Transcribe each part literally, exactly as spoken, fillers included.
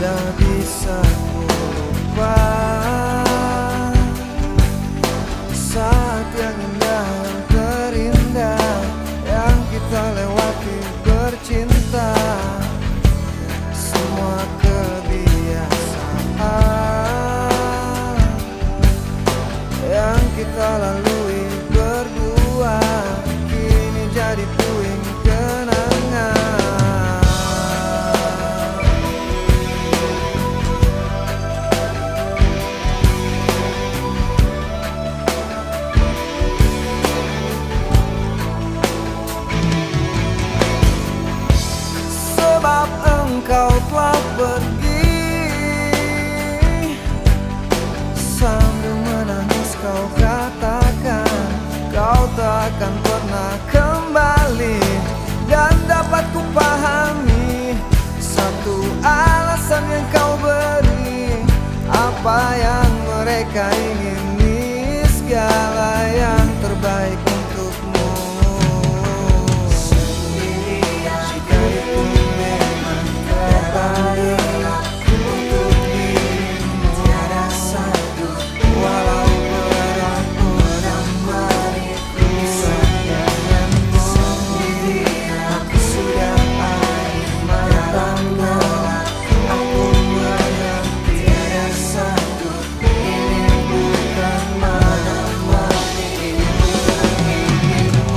tidak bisa ku lupa saat yang indah, yang terindah yang kita lewati bercinta. Semua kebiasaan yang kita lalui berdua kini jadi puing kenangan. Sebab engkau telah pergi, sambil menangis kau katakan kau tak akan pernah kembali. Dan dapat ku pahami satu alasan yang kau beri, apa yang mereka ingini, segala yang terbaik untukmu. Sendirian jika itu memang terbaik untuk dirimu, tiada satu walau berat menemaniku. Bisa denganmu sendirian, aku sudah air matamu. Aku mengerti tiada satu, ini bukan menemani, ini bukan inginku.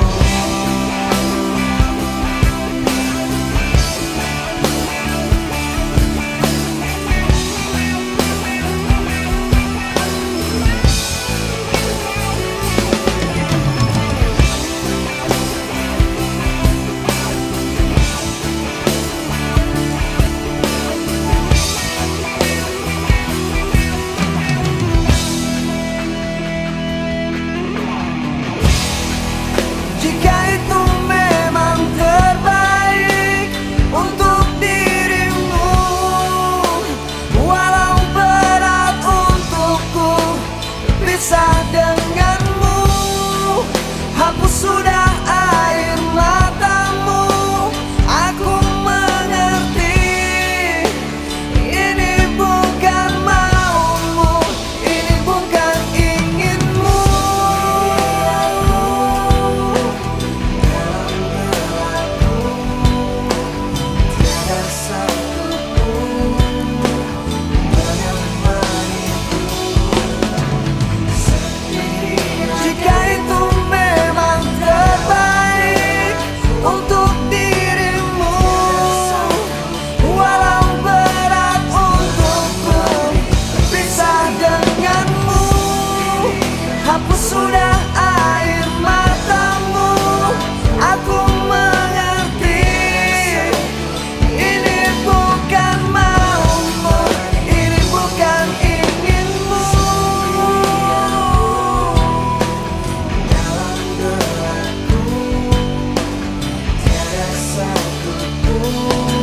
Jika itu memang terbaik untuk dirimu, walau berat untukku pisah denganmu. Hapus sudah air matamu, aku mengerti ini bukan maumu, ini bukan inginmu. Tiada satu pun menemaniku sendirian. Jika itu memang terbaik untuk dirimu, walau berat untukku pisah denganmu. Hapus sudah air matamu, aku mengerti ini bukan maumu, ini bukan inginmu. Dalam gelapku tiada satu pun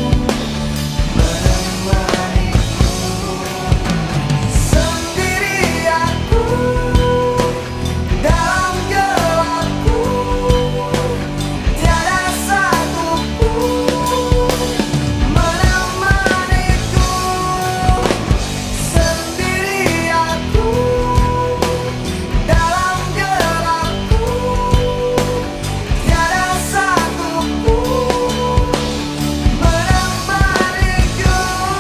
menemaniku. Sendiri aku dalam gelapku, tiada satu pun menemaniku. Sendiri aku dalam gelapku, tiada satu pun menemaniku.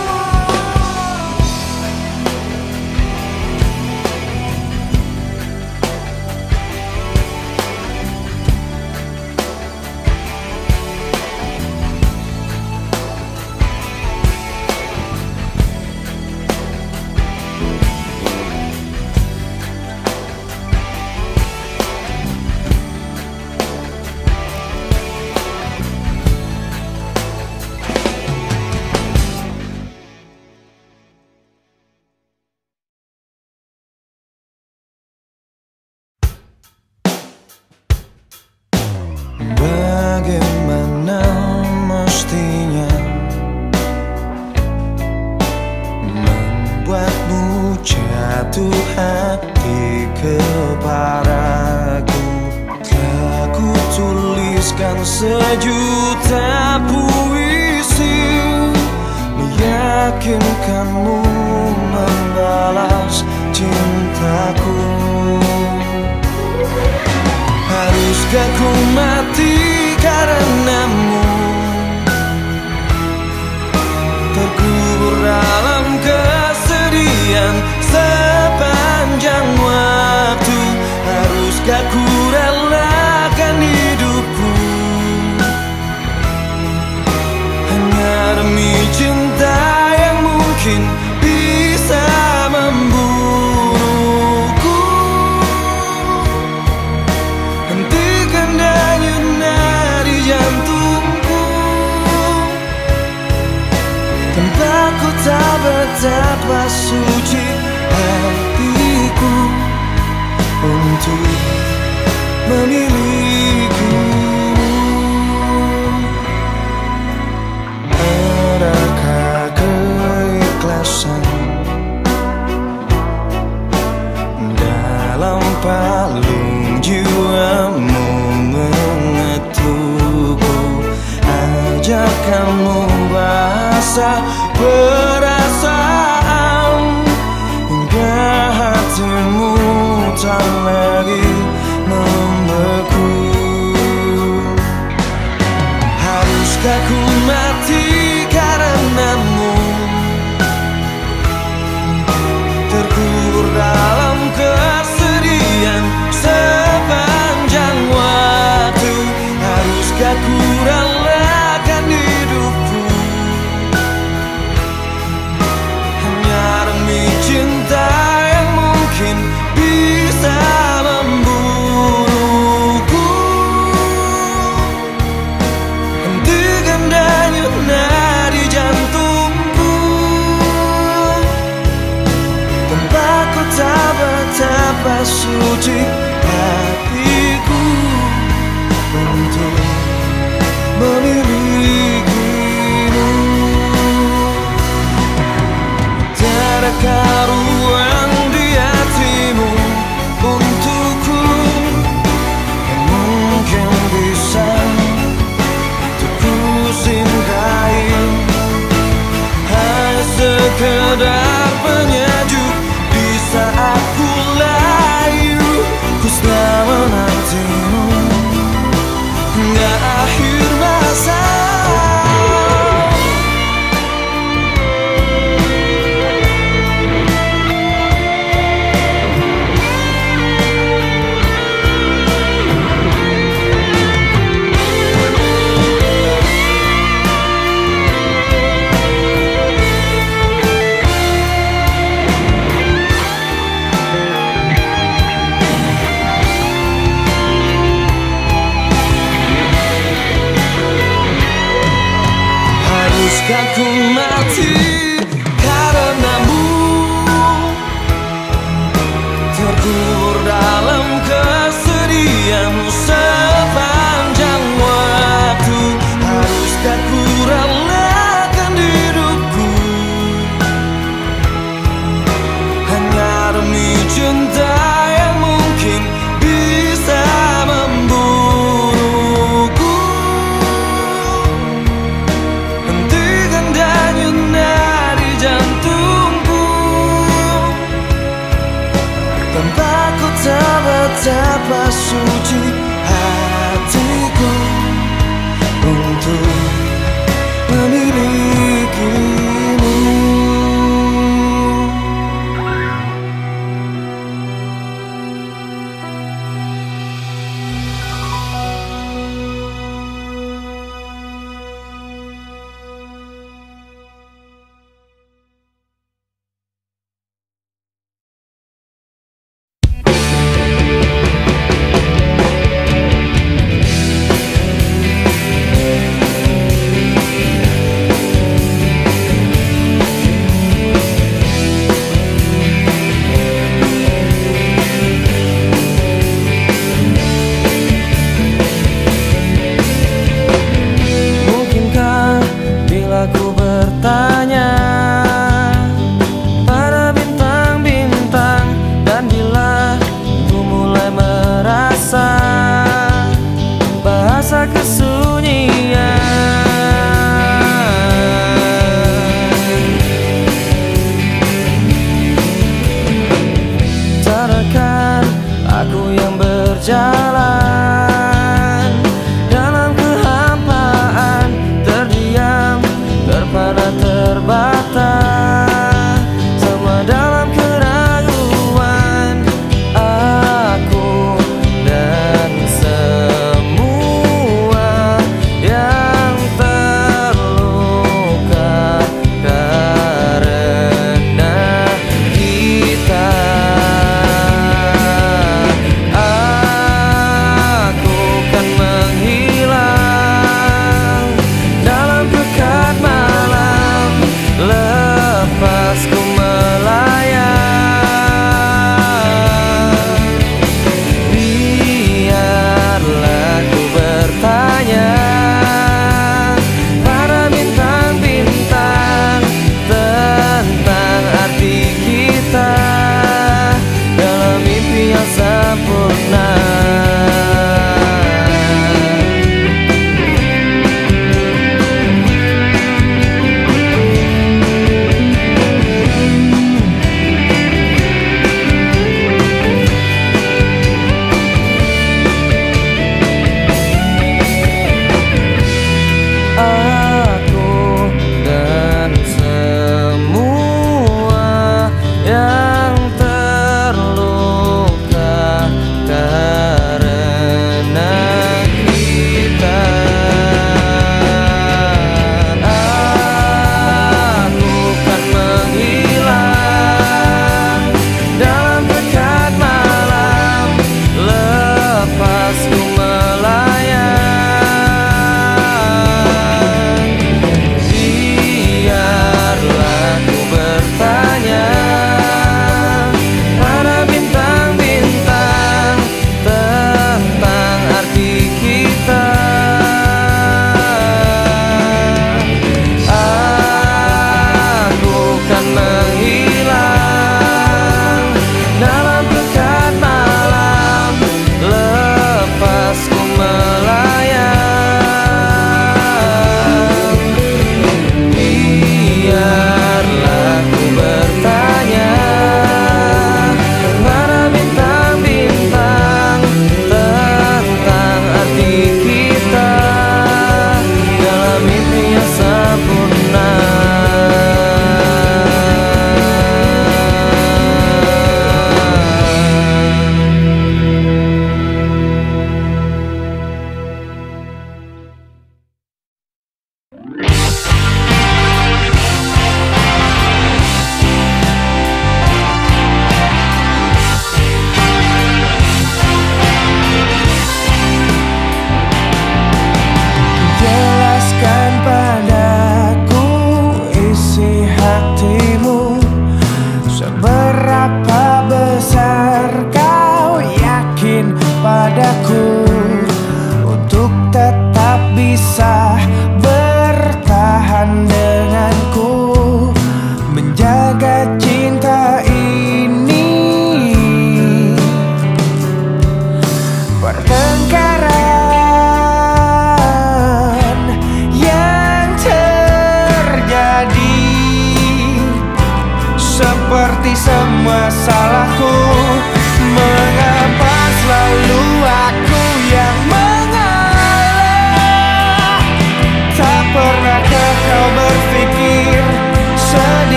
Bagaimana mestinya membuatmu jatuh hati kepadaku? Telah ku tuliskan sejuta puisi meyakinkanmu membalas cintaku. Haruskah ku mati karenamu, terkubur dalam kesedihan sepanjang waktu? Haruskah ku relakan hidupku hanya demi cinta yang mungkin bisa membunuhku? Hentikan denyut nadi jantungku, tanpa ku tak betapa suci hatiku untuk memilikimu. Adakah keikhlasan dalam palung jiwamu mengetukku? Ajak kamu basah perasaan hingga hatimu tak lagi membeku. Haruskah ku mati karenamu, terkubur dalam kesedihan sepanjang waktu? Haruskah ku relakan hidupku hanya demi cinta yang mungkin bisa membunuhku? Hentikan denyut nadi jantungku, tanpa ku tak betapa suci hatiku untuk memilikimu. Tiadakah ruang di hatimu untukku yang mungkin bisa untuk ku singgahi? Hanya sekedar penyejuk di saat ku layu, ku selalu menantimu hingga akhir masa. Haruskah ku mati karenamu, terkubur dalam kesedihan sepanjang waktu? Haruskah ku relakan hidupku hanya demi cinta yang mungkin bisa membunuhku? Hentikan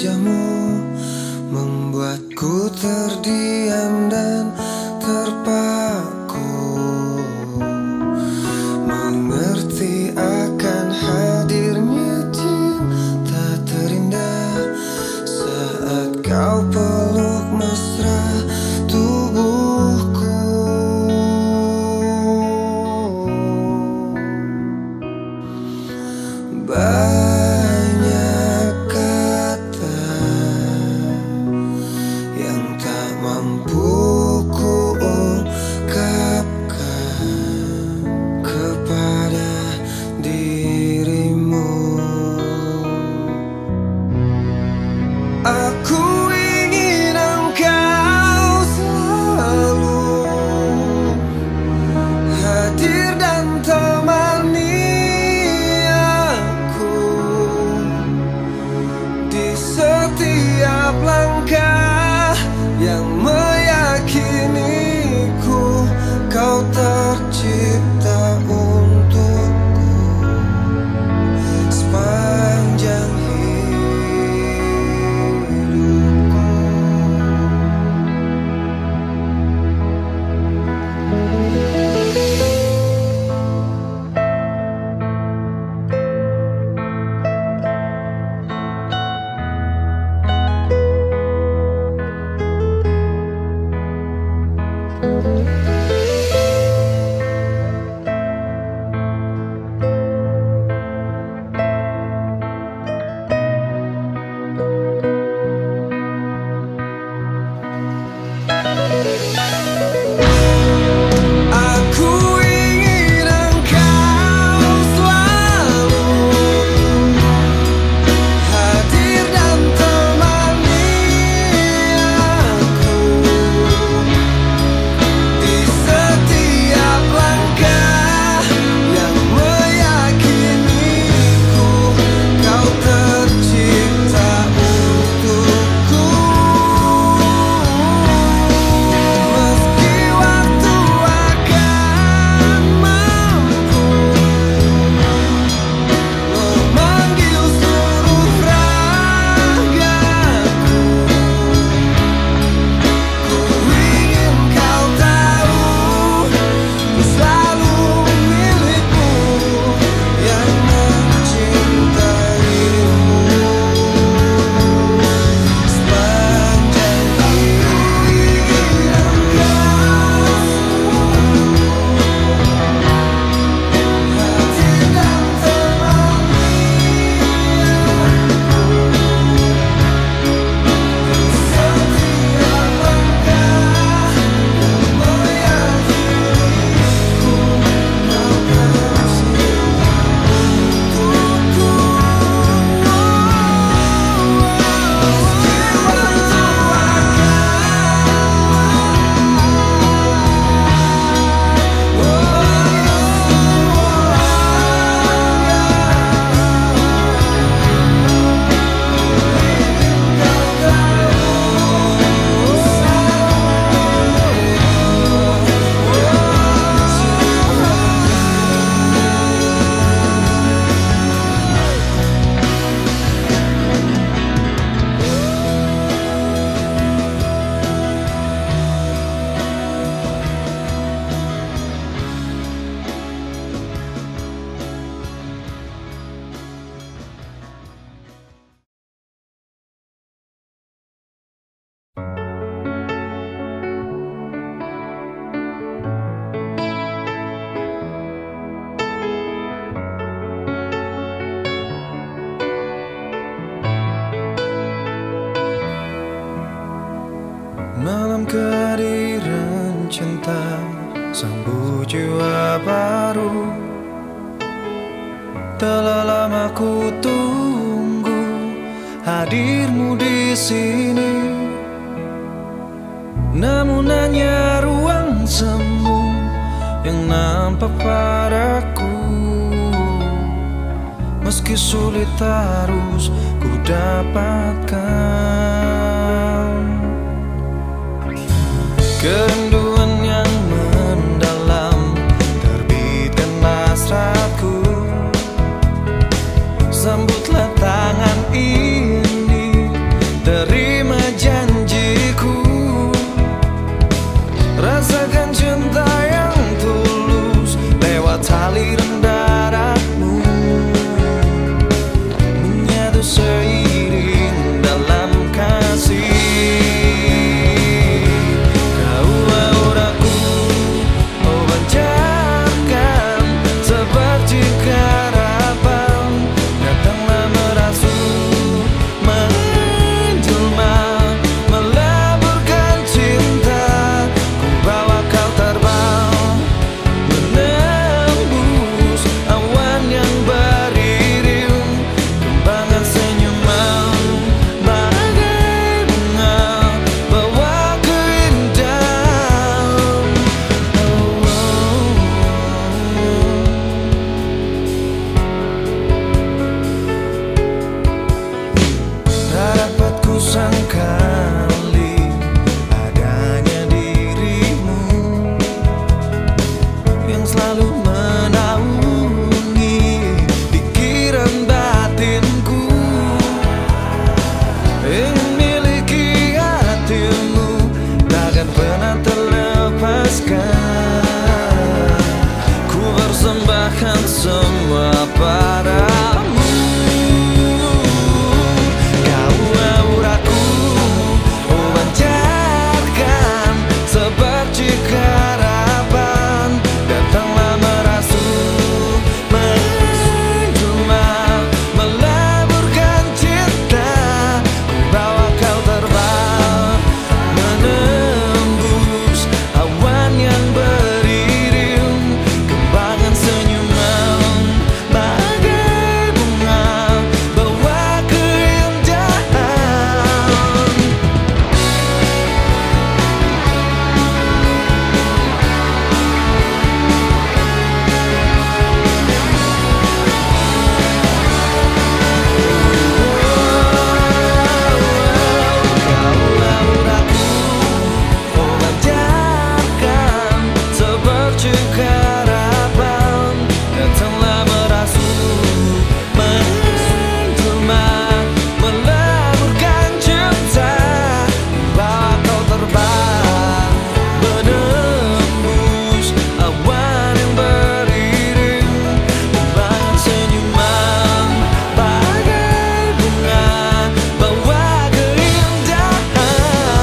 wajahmu membuatku terdiam dan terpaku, mengerti akan hadirnya cinta terindah saat kau peluk mesra tubuhku. Banyak kata yang tak mampu ku ungkapkan kepada dirimu. Aku ingin engkau selalu hadir dan temani aku di setiap langkah yang meyakiniku kau tercipta untukku sepanjang malam kehadiran cinta, sambut jiwa baru. Telah lama ku tunggu hadirmu di sini, namun hanya ruang semu yang nampak padaku. Meski sulit harus ku dapatkan kerinduan yang mendalam, terbitkan hasratku. Sambutlah tangan ini terima janjiku. Rasakan cinta yang tulus lewat aliran darahmu, menyatu seiring dalam kasih. Kau auraku, oh pancarkan seperti harapan, datanglah merasuk, menjelma, meleburkan cinta. Ku bawa kau terbang, menembus awan yang beriring, kembangan senyuman bagai bunga, bawa keindahan. Oh, oh, tak dapat ku sangkali adanya dirimu yang selalu menaungi pikiran batinku. Ingin miliki hatimu, takkan pernah terlepaskan. Ku persembahkan semua padamu. Kau auraku, oh pancarkan seperti harapan, datanglah merasuk, menjelma, meleburkan cinta. Ku bawa kau terbang, menembus awan yang beriring, kembangan senyuman bagai bunga, bawa keindahan. Kau auraku, oh pancarkan seperti harapan, datanglah merasuk, menjelma, meleburkan cinta. Bawa kau terbang, menembus awan yang beriring, kembangan senyuman bagai bunga, bawa keindahan.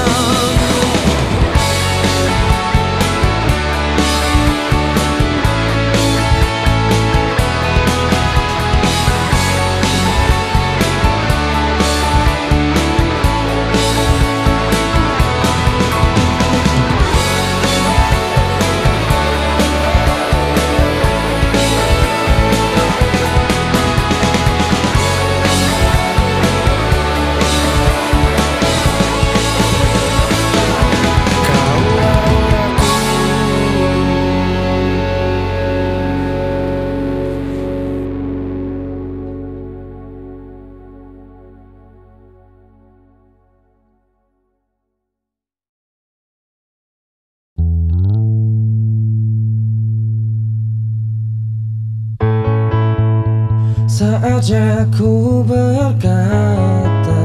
Saatnya ku berkata,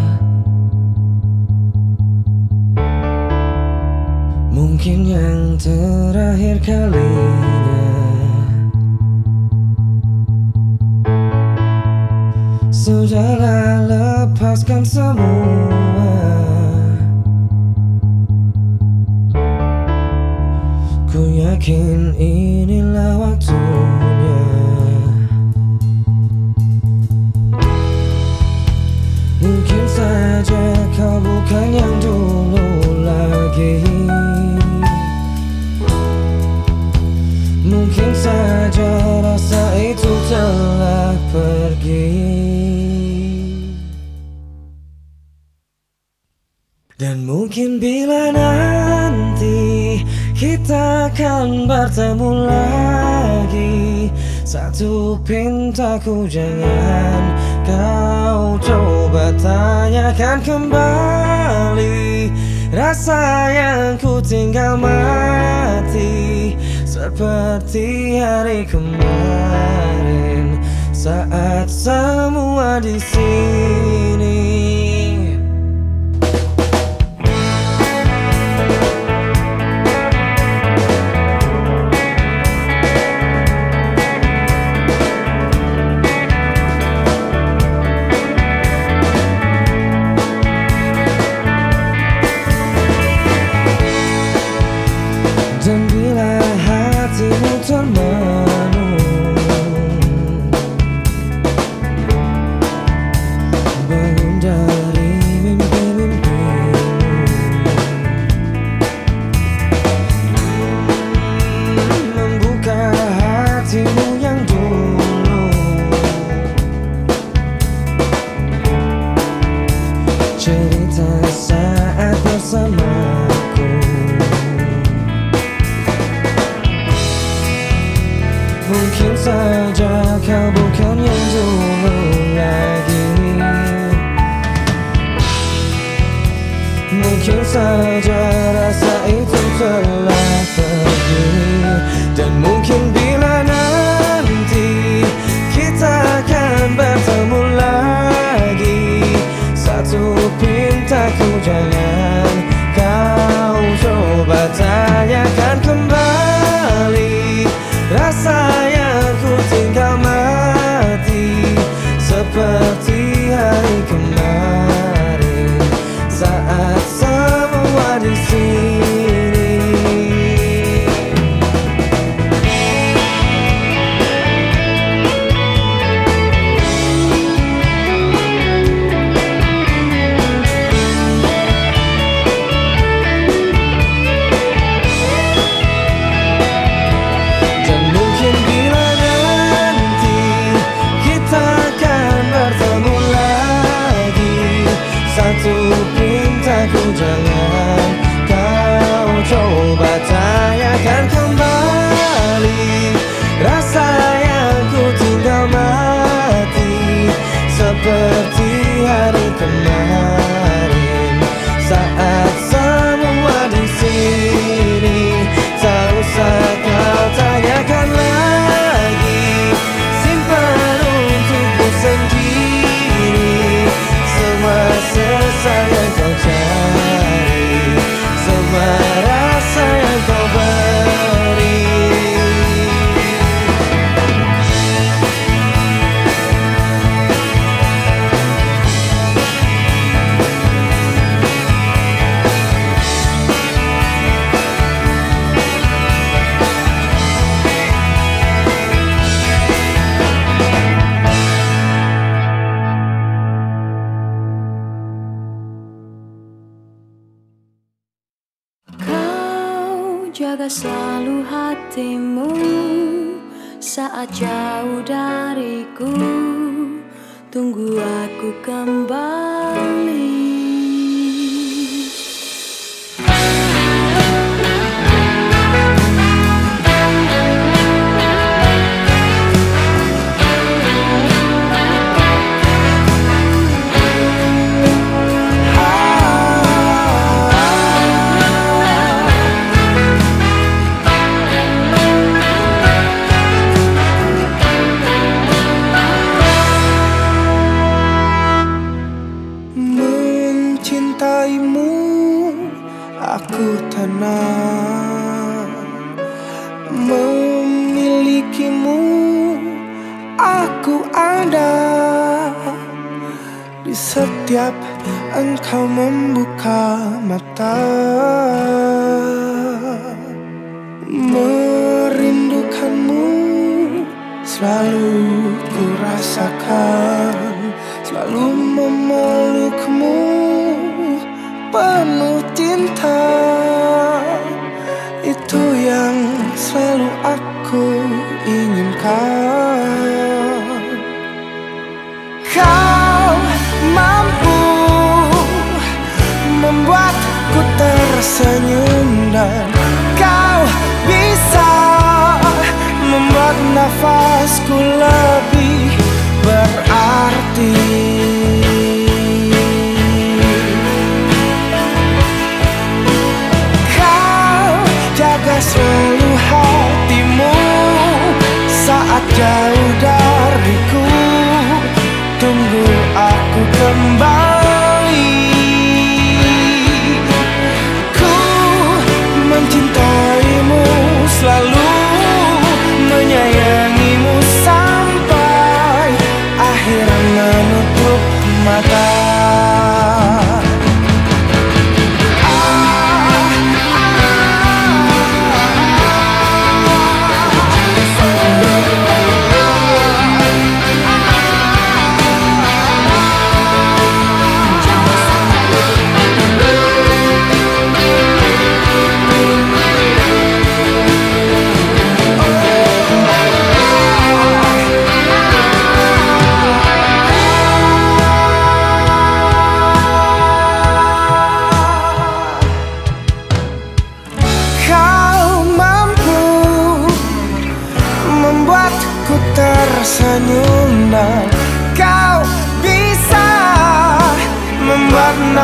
mungkin yang terakhir kalinya. Sudahlah, lepaskan semua. Ku yakin inilah waktunya. Mungkin saja kau bukan yang dulu lagi. Mungkin saja rasa itu telah pergi. Dan mungkin bila nanti kita akan bertemu lagi, satu pintaku jangan kau coba tanyakan kembali. Rasa yang ku tinggal mati seperti hari kemarin, saat semua di sini cerita saat bersamaku. Mungkin saja kau bukan yang dulu lagi. Mungkin saja rasa itu telah pergi. Dan mungkin bila nanti kita akan bertemu lagi, satu pintaku jangan kau coba tanyakan kembali. Rasa yang ku tinggal mati seperti hari kemarin saat semua di sini. Jangan kau coba tanyakan kembali. Rasa yang ku tinggal mati seperti hari kemarin saat semua di sini. Tak usah kau tanyakan lagi, simpan untukku sendiri semua sesal yang kau cari, semua rasa yang kau beri. Jaga selalu hatimu saat jauh dariku. Tunggu aku kembali. Aku tenang memilikimu, aku ada di setiap engkau membuka mata. Merindukanmu selalu ku rasakan, selalu memelukmu penuh cinta. Itu yang selalu aku inginkan. Kau mampu membuatku tersenyum, dan kau bisa membuat nafasku lebih berarti. Selalu hatimu saat jauh dariku. Tunggu aku kembali. Ku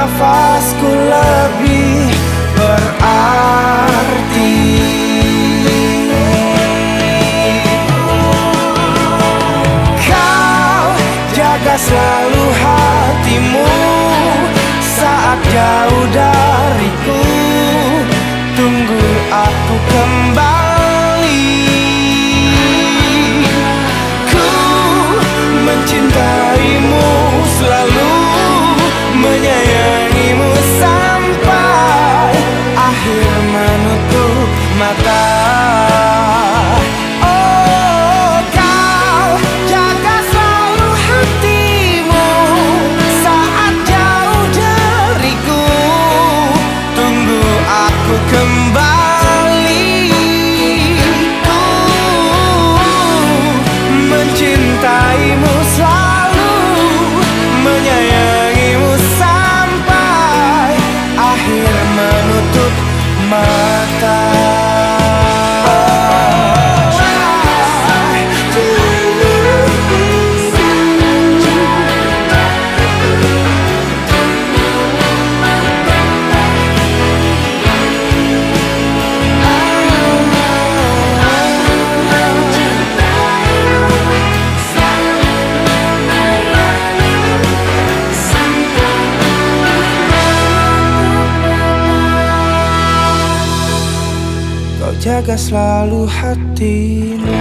nafasku lebih berarti. Kau jaga selalu hatimu saat jauh dariku. Tunggu aku kembali. Ku mencintaimu selalu, menyayangimu sampai akhir menutup mata. Oh, kau jaga selalu hatimu saat jauh dariku. Tunggu aku kembali. Ku mencintaimu selalu, menyayangimu sampai akhir menutup mata. Kau jaga selalu hatimu.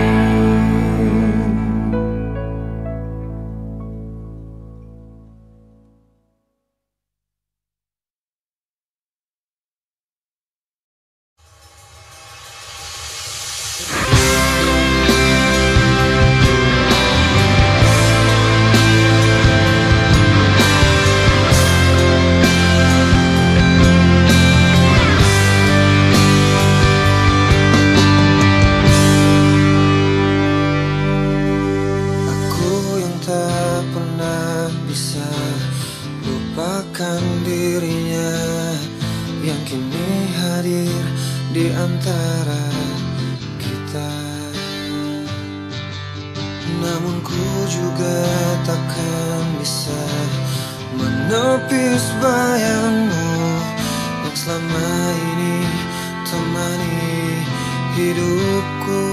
Dirinya yang kini hadir di antara kita, namun ku juga takkan bisa menepis bayangmu yang selama ini temani hidupku.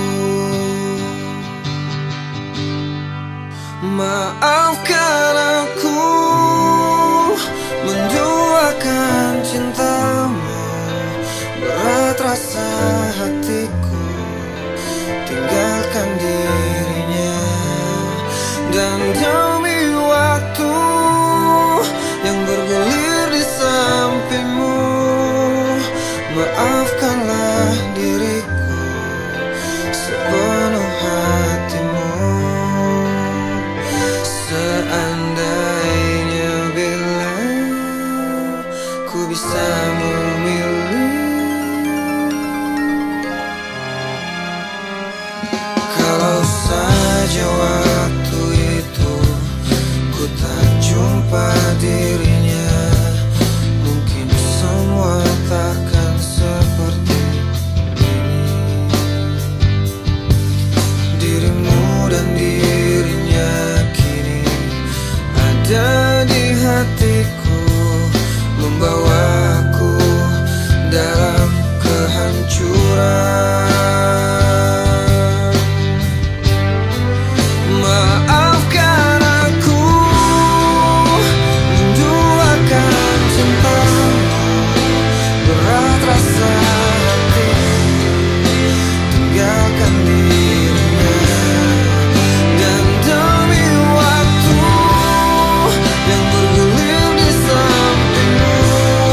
Maafkan aku menduakan cintamu, berat rasa hatiku tinggalkan dirinya. Dan demi waktu yang bergulir di sampingmu, maafkanlah diriku sepenuh hatimu. Seandainya bila ku bisa memilih, kalau saja waktu itu ku tak jumpa dirinya, mungkin semua takkan seperti ini. Dirimu dan dirinya kini ada di hatiku, membawaku dalam kehancuran. Maafkan aku menduakan cintamu, berat rasa hati tinggalkan dirinya. Dan demi waktu yang bergulir di sampingmu,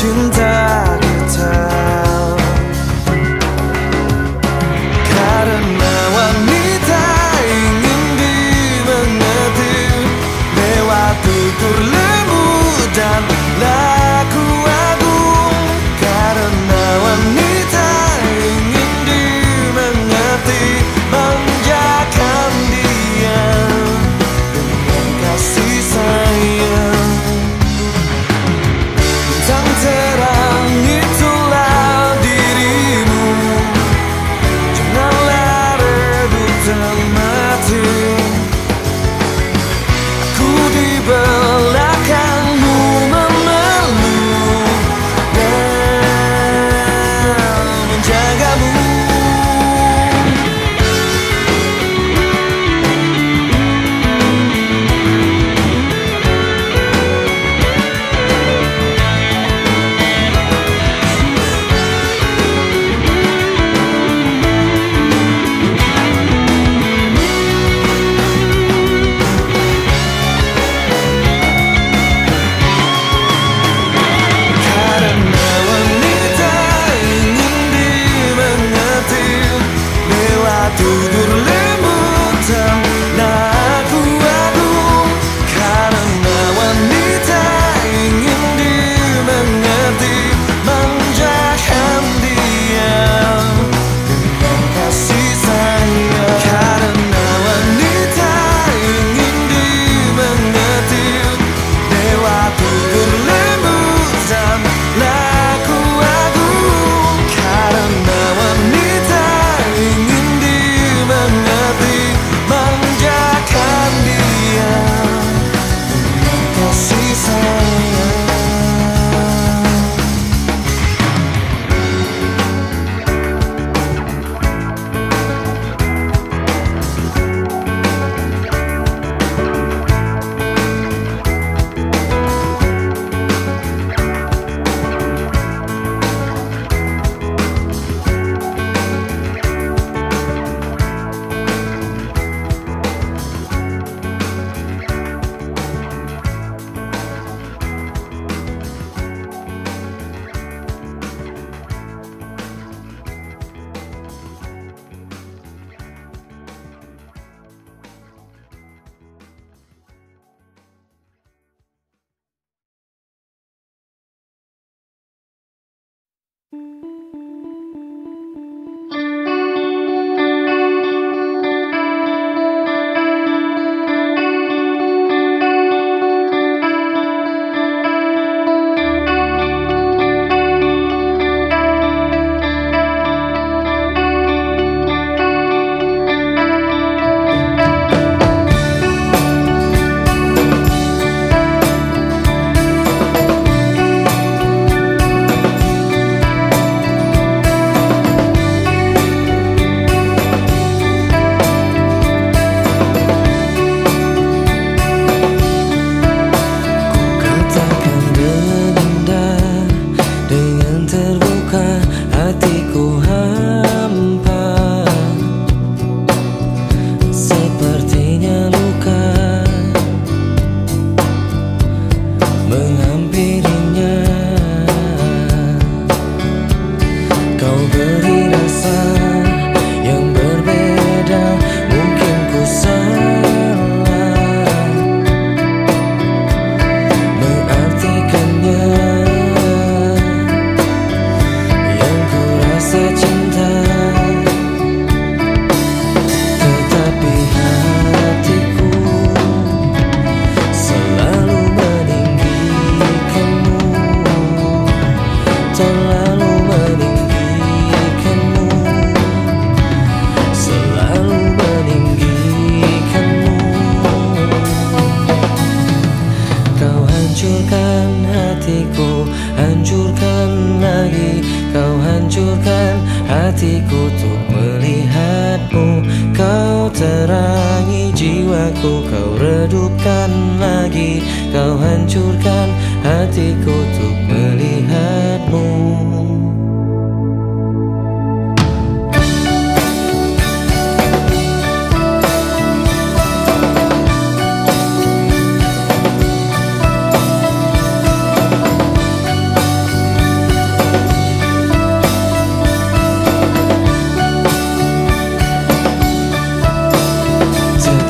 cinta kita. Karena wanita ingin dimengerti lewat tutur lembut dan laku agung. Karena wanita ingin dimengerti, manjakan dia dengan kasih sayang. Bintang terang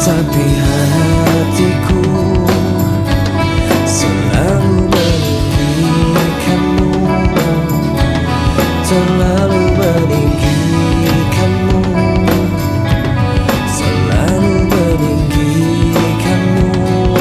Tetapi hatiku selalu meninggikanmu, selalu meninggikanmu, selalu meninggikanmu.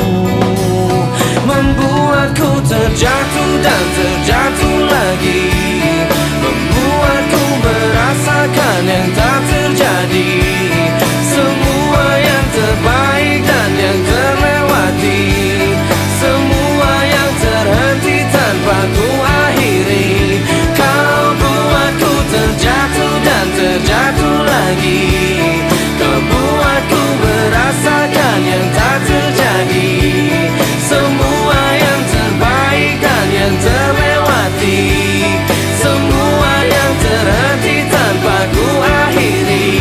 Membuatku terjatuh dan terjatuh lagi, membuatku merasakan yang tak terjadi. Semua yang terbaik dan yang terlewati, semua yang terhenti tanpa ku akhiri. Kau buatku terjatuh dan terjatuh lagi, kau buatku merasakan yang tak terjadi. Semua yang terbaik dan yang terlewati, semua yang terhenti tanpa ku akhiri.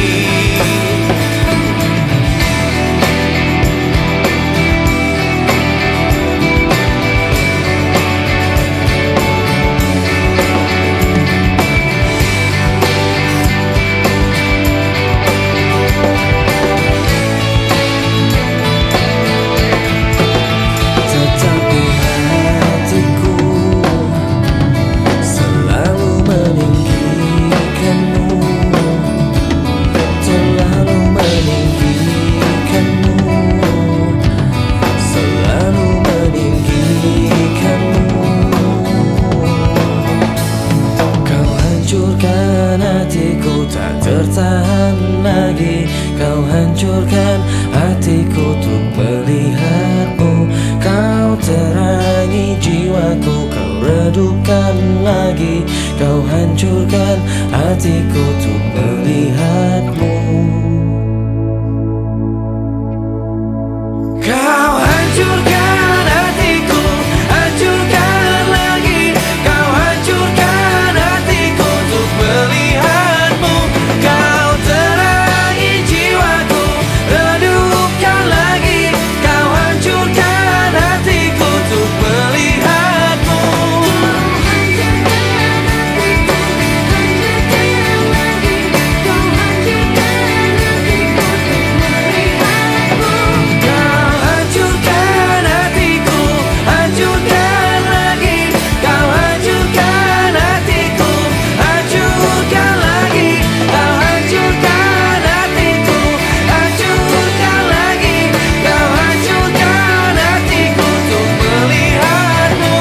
Tertahan lagi, kau hancurkan hatiku untuk melihatmu. Kau terangi jiwaku, kau redupkan lagi, kau hancurkan hatiku untuk melihatmu. Kau hancurkan hatiku, hancurkan lagi, kau hancurkan hatiku untuk melihatmu. Kau terangi jiwaku, redupkan lagi, kau hancurkan hatiku untuk melihatmu. Kau hancurkan hatiku, hancurkan lagi, kau hancurkan hatiku, hancurkan lagi, kau hancurkan hatiku, hancurkan lagi, kau hancurkan hatiku untuk melihatmu.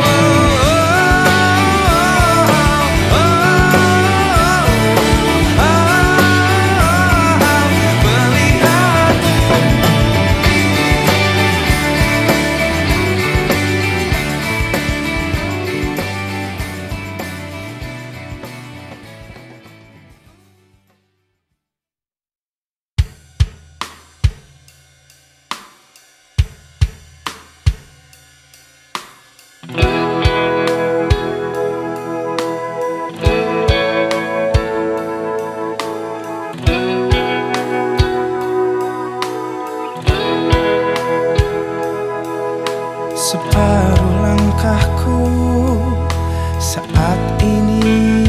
Separuh langkahku saat ini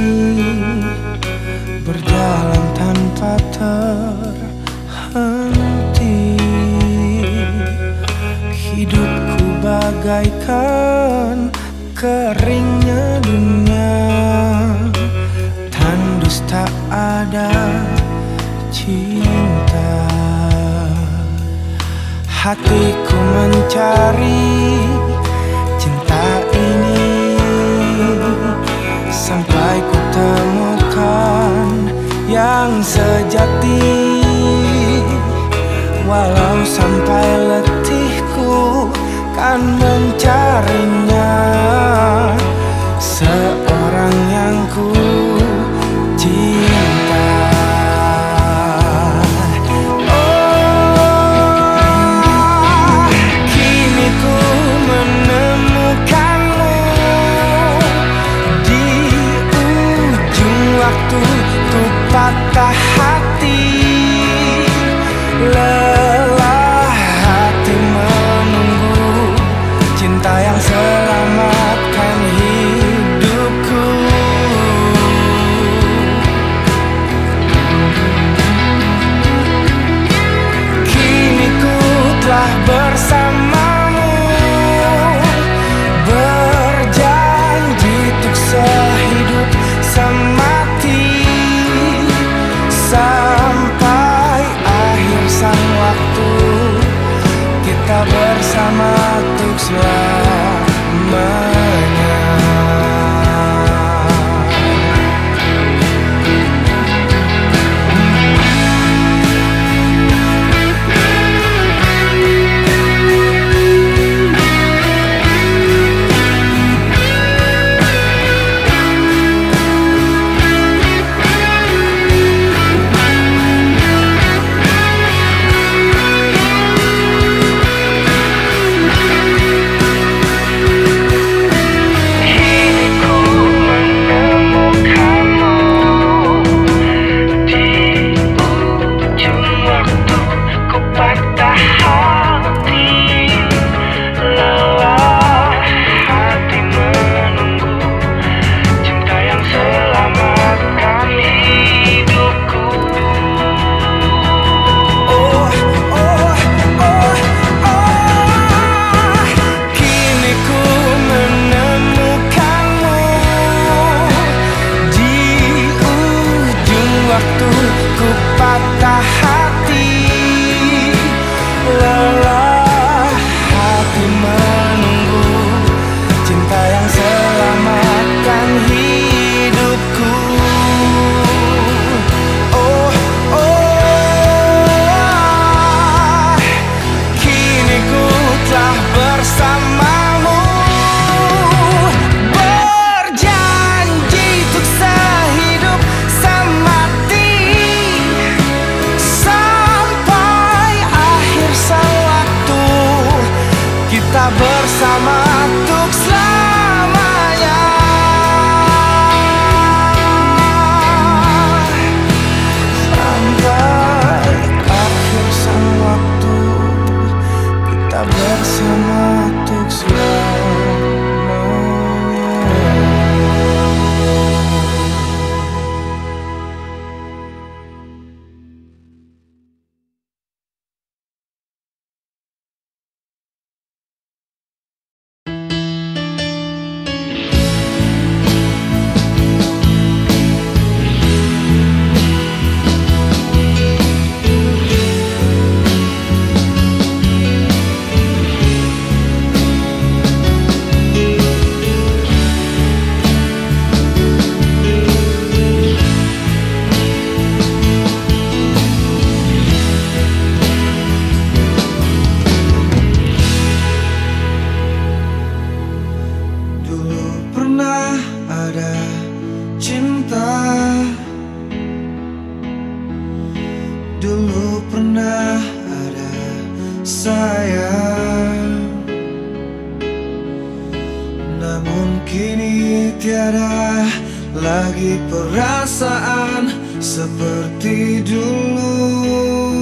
berjalan tanpa terhenti. Hidupku bagaikan keringnya dunia, tandus tak ada cinta. Hatiku mencari cinta ini sampai ku temukan yang sejati. Walau sampai letihku kan mencarinya, seorang yang ku cinta. Patah hati, lelah hati menunggu cinta yang selalu sayang, namun kini tiada lagi perasaan seperti dulu.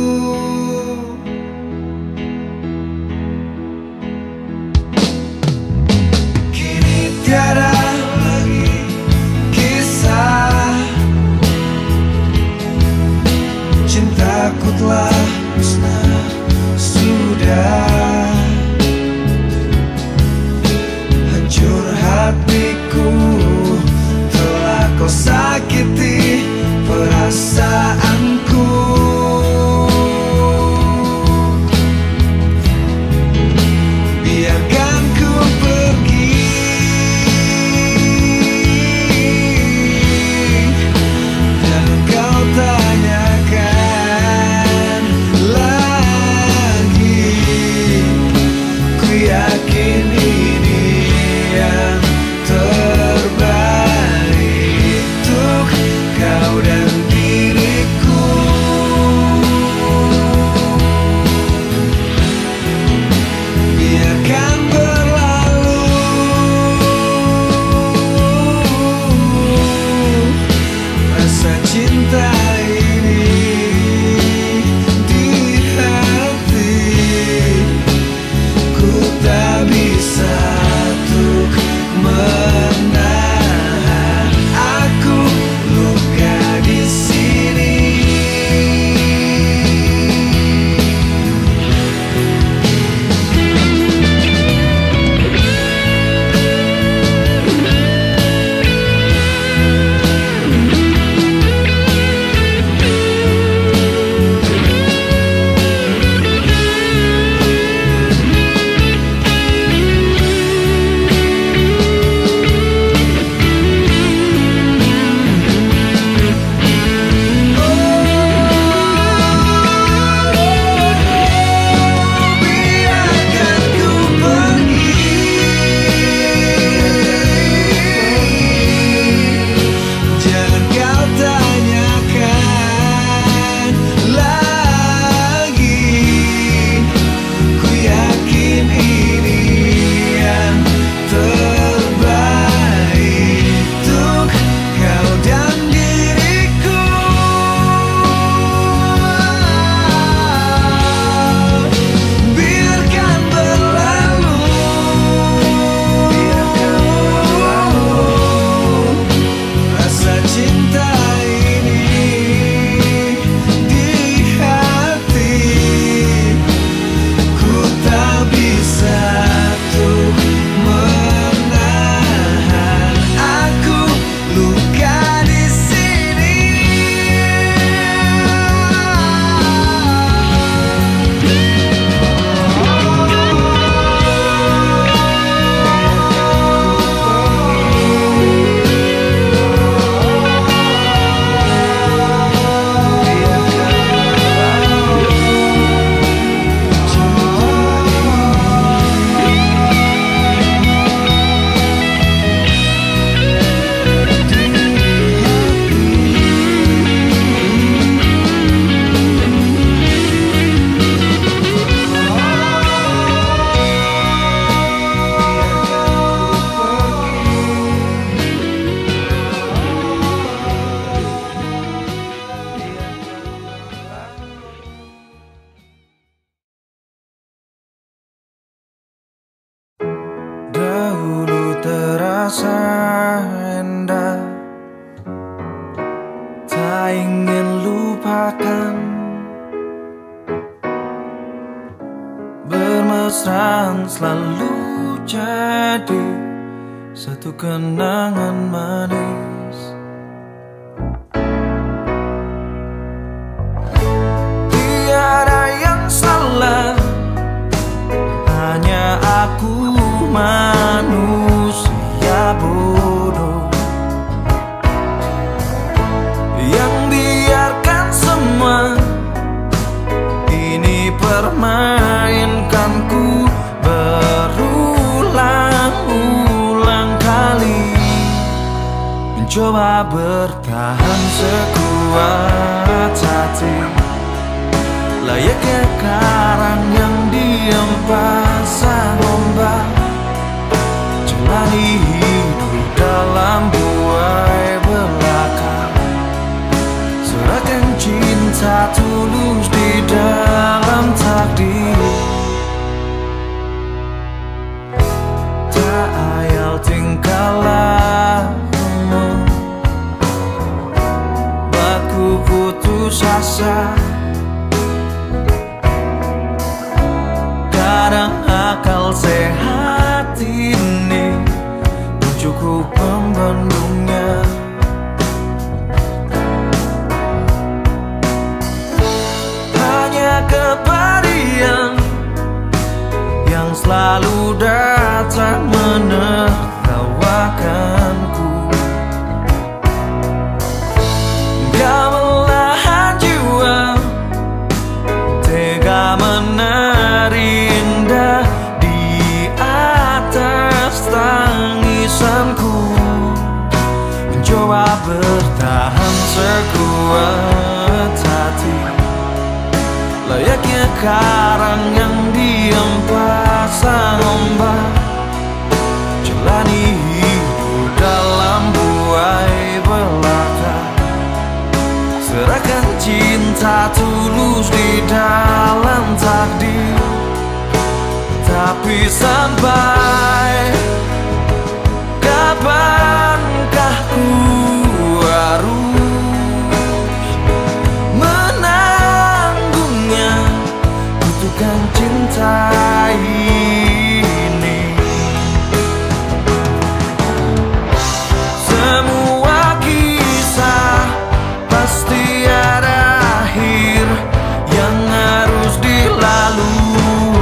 Kini tiada lagi kisah, cintaku telah musnah sudah. Hancur hatiku, telah kau sakiti perasaanku. Biarkan ku pergi, dan kau tanyakan lagi. Ku yakin ini yang terbaik untuk kau dan diriku. Biarkan berlalu rasa cinta ini di hati. Ku tak bisa untuk menahan, aku luka di sini. Biarkan ku pergi, jangan kau tanyakan lagi. Ku yakin ini yang terbaik untuk kau dan diriku. Biarkan berlalu, biarkan berlalu rasa cinta ini di hati. Ku tak bisa untuk menahan, aku luka di sini. Dahulu terasa indah, tak ingin lupakan. Bermesraan selalu jadi satu kenangan manis. Tiada yang salah, hanya aku manusia bodoh yang biarkan semua ini permainkanku berulang-ulang kali. Mencoba bertahan sekuat hati, layaknya karang yang diam pasang ombak, jalani hidup dalam buai belaka, serahkan cinta tulus di dalam takdir. Tak ayal tingkah lakumu, buatku putus asa. Kadang akal sehat ini belum cukup membendungnya. Hanya kepadian yang selalu datang menertawakanku. Gamelan jiwa tega menari indah di atas tangisanku, mencoba bertahan sekuat hati, layaknya karang yang diam pasang ombak, jalani hidup dalam buai belaka, serahkan cinta tulus di dalam takdir. Tapi sampai kapankah ku harus menanggungnya, butuhkan cinta ini. Semua kisah pasti ada akhir yang harus dilalui.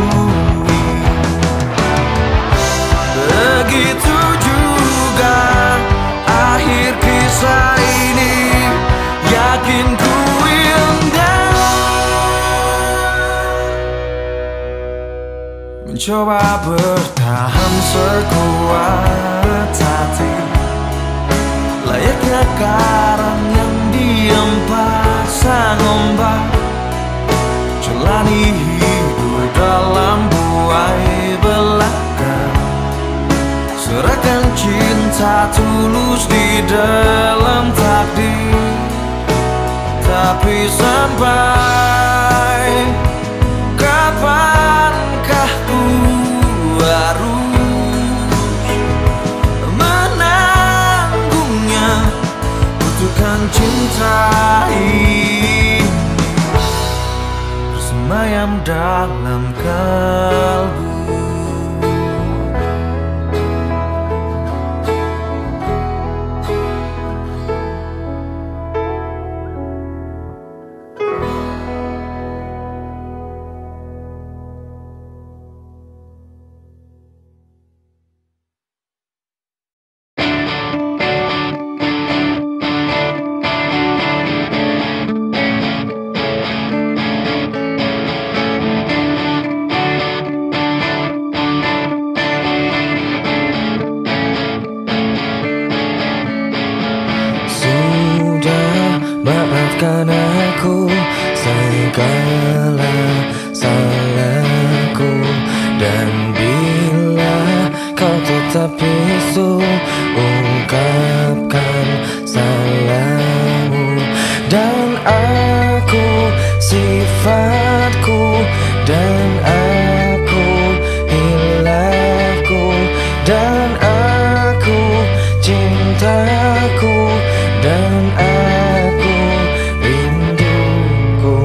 Begitu juga akhir kisah ini, yakin ku indah. Mencoba bertahan sekuat hati, layaknya karang yang diam pasang ombak, jalani hidup dalam buai belaka, serahkan cinta tulus di dalam takdir. Tapi sampai kapankah ku harus menanggungnya, butuhkan cinta ini bersemayam dalam kalbu. Maafkan aku segala salahku, dan bila kau tetap bisu, ungkapkan salahmu. Dan aku sifatku, dan aku hilafku, dan aku cintaku, dan aku rinduku.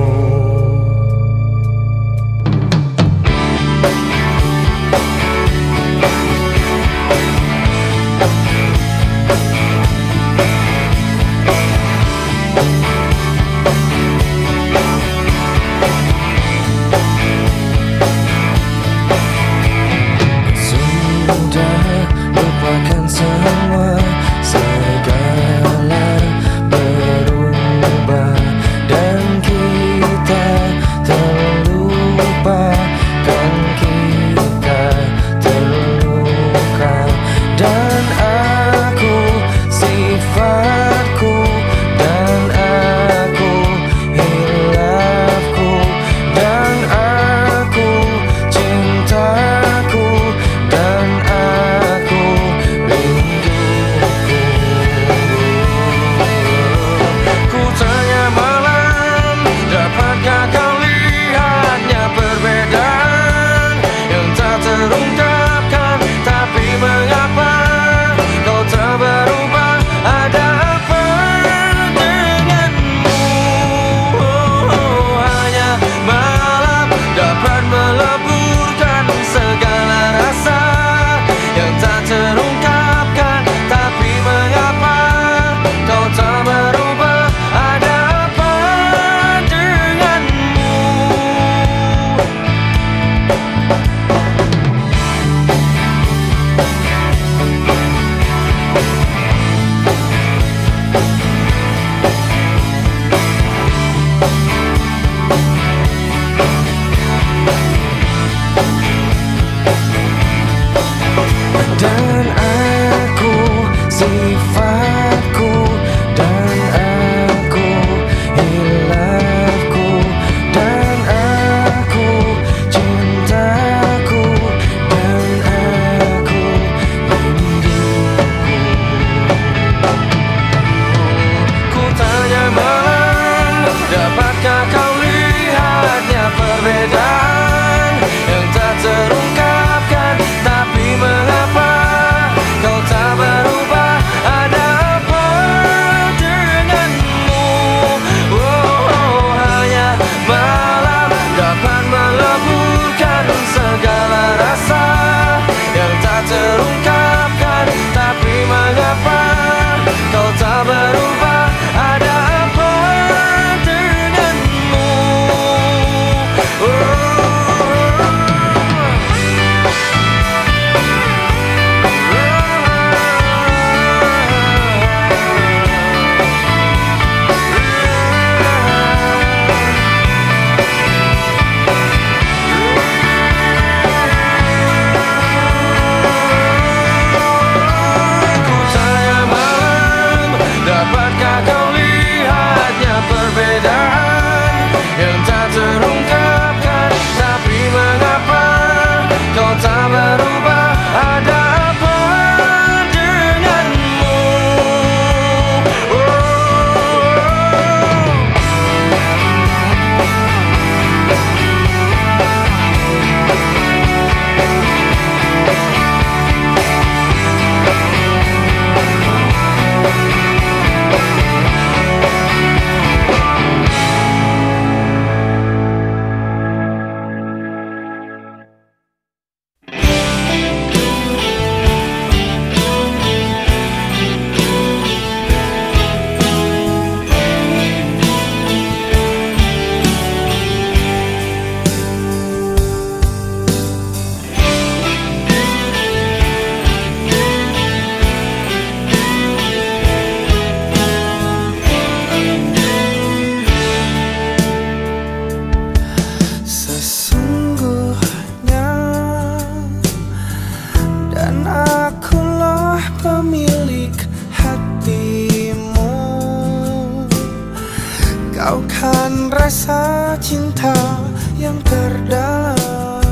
Sudah lupakan semua segala Kau kan rasa cinta yang terdalam.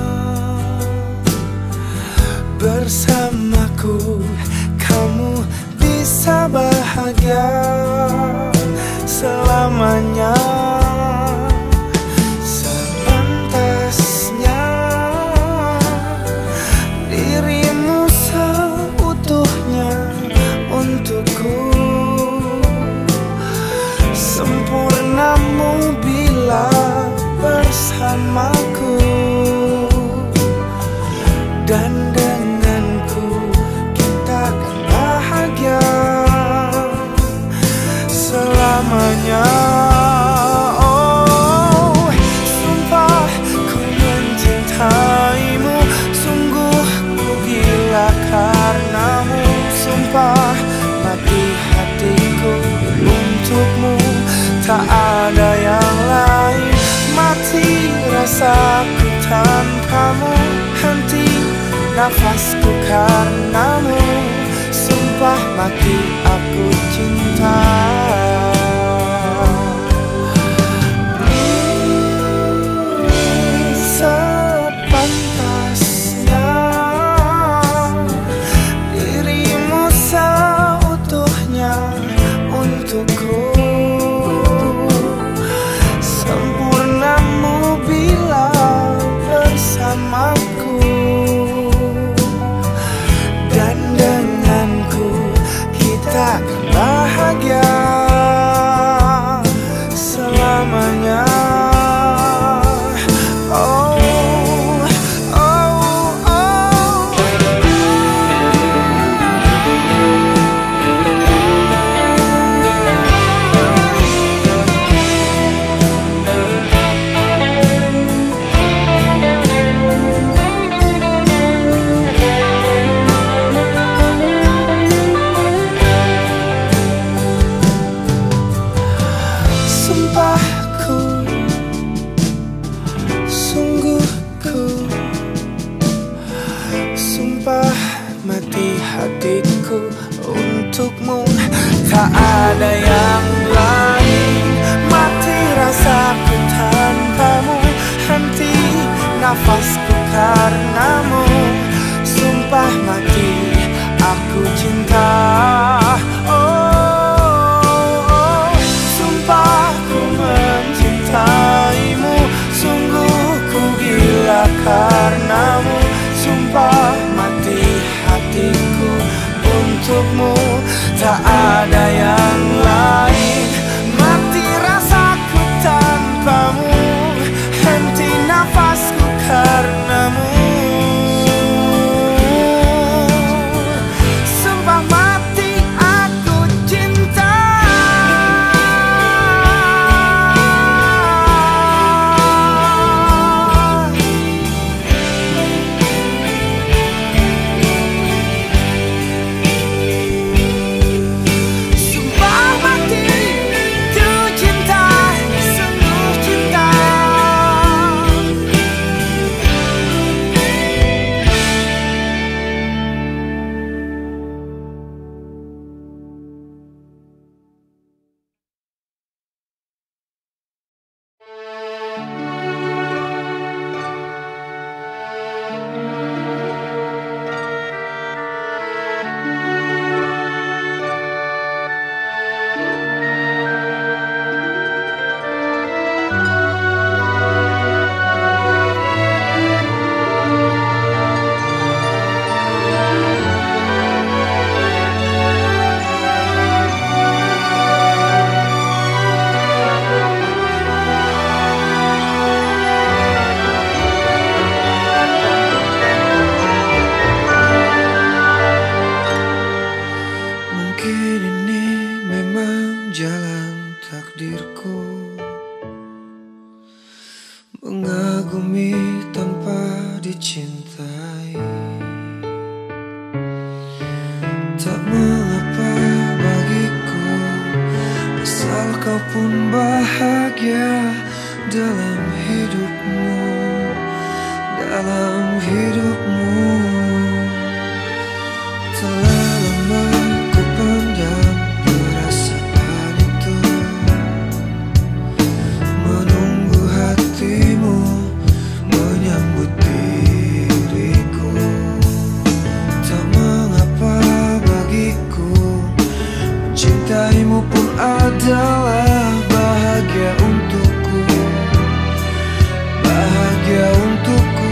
Bersamaku kamu bisa bahagia selamanya. Sepantasnya dirimu seutuhnya untukku. Sempurnamu bila bersamaku, dan denganku kita akan bahagia selamanya. Oh, sumpah ku mencintaimu, sungguh ku gila karenamu. Sumpah mati hatiku untukmu, tak ada yang lain. Mati rasaku tanpamu, henti nafasku karenamu. Sumpah mati aku cinta. Sepantasnya dirimu seutuhnya untukku. Sempurnamu bila bersamaku, dan denganku kita akan bahagia selamanya. Oh, oh, oh. Sumpahku, sungguh ku sumpah mati hatiku untukmu, tak ada yang lain. Mati rasaku tanpamu, henti nafasku karenamu. Sumpah mati aku cinta. Oh, sumpah ku mencintaimu, sungguh ku gila karenamu. Sumpah mati hatiku untukmu, tak ada yang lain. Mati rasaku tanpamu, henti nafasku karenamu. Sumpah mati aku cinta. Sumpah mati ku cinta, sungguh cinta. Mungkin ini memang jalan takdirku, mengagumi tanpa dicintai. Tak mengapa bagiku, asal kau pun bahagia dalam hidupmu, dalam hidupmu. Telah lama ku pendam perasaan itu, adalah bahagia untukku, bahagia untukku.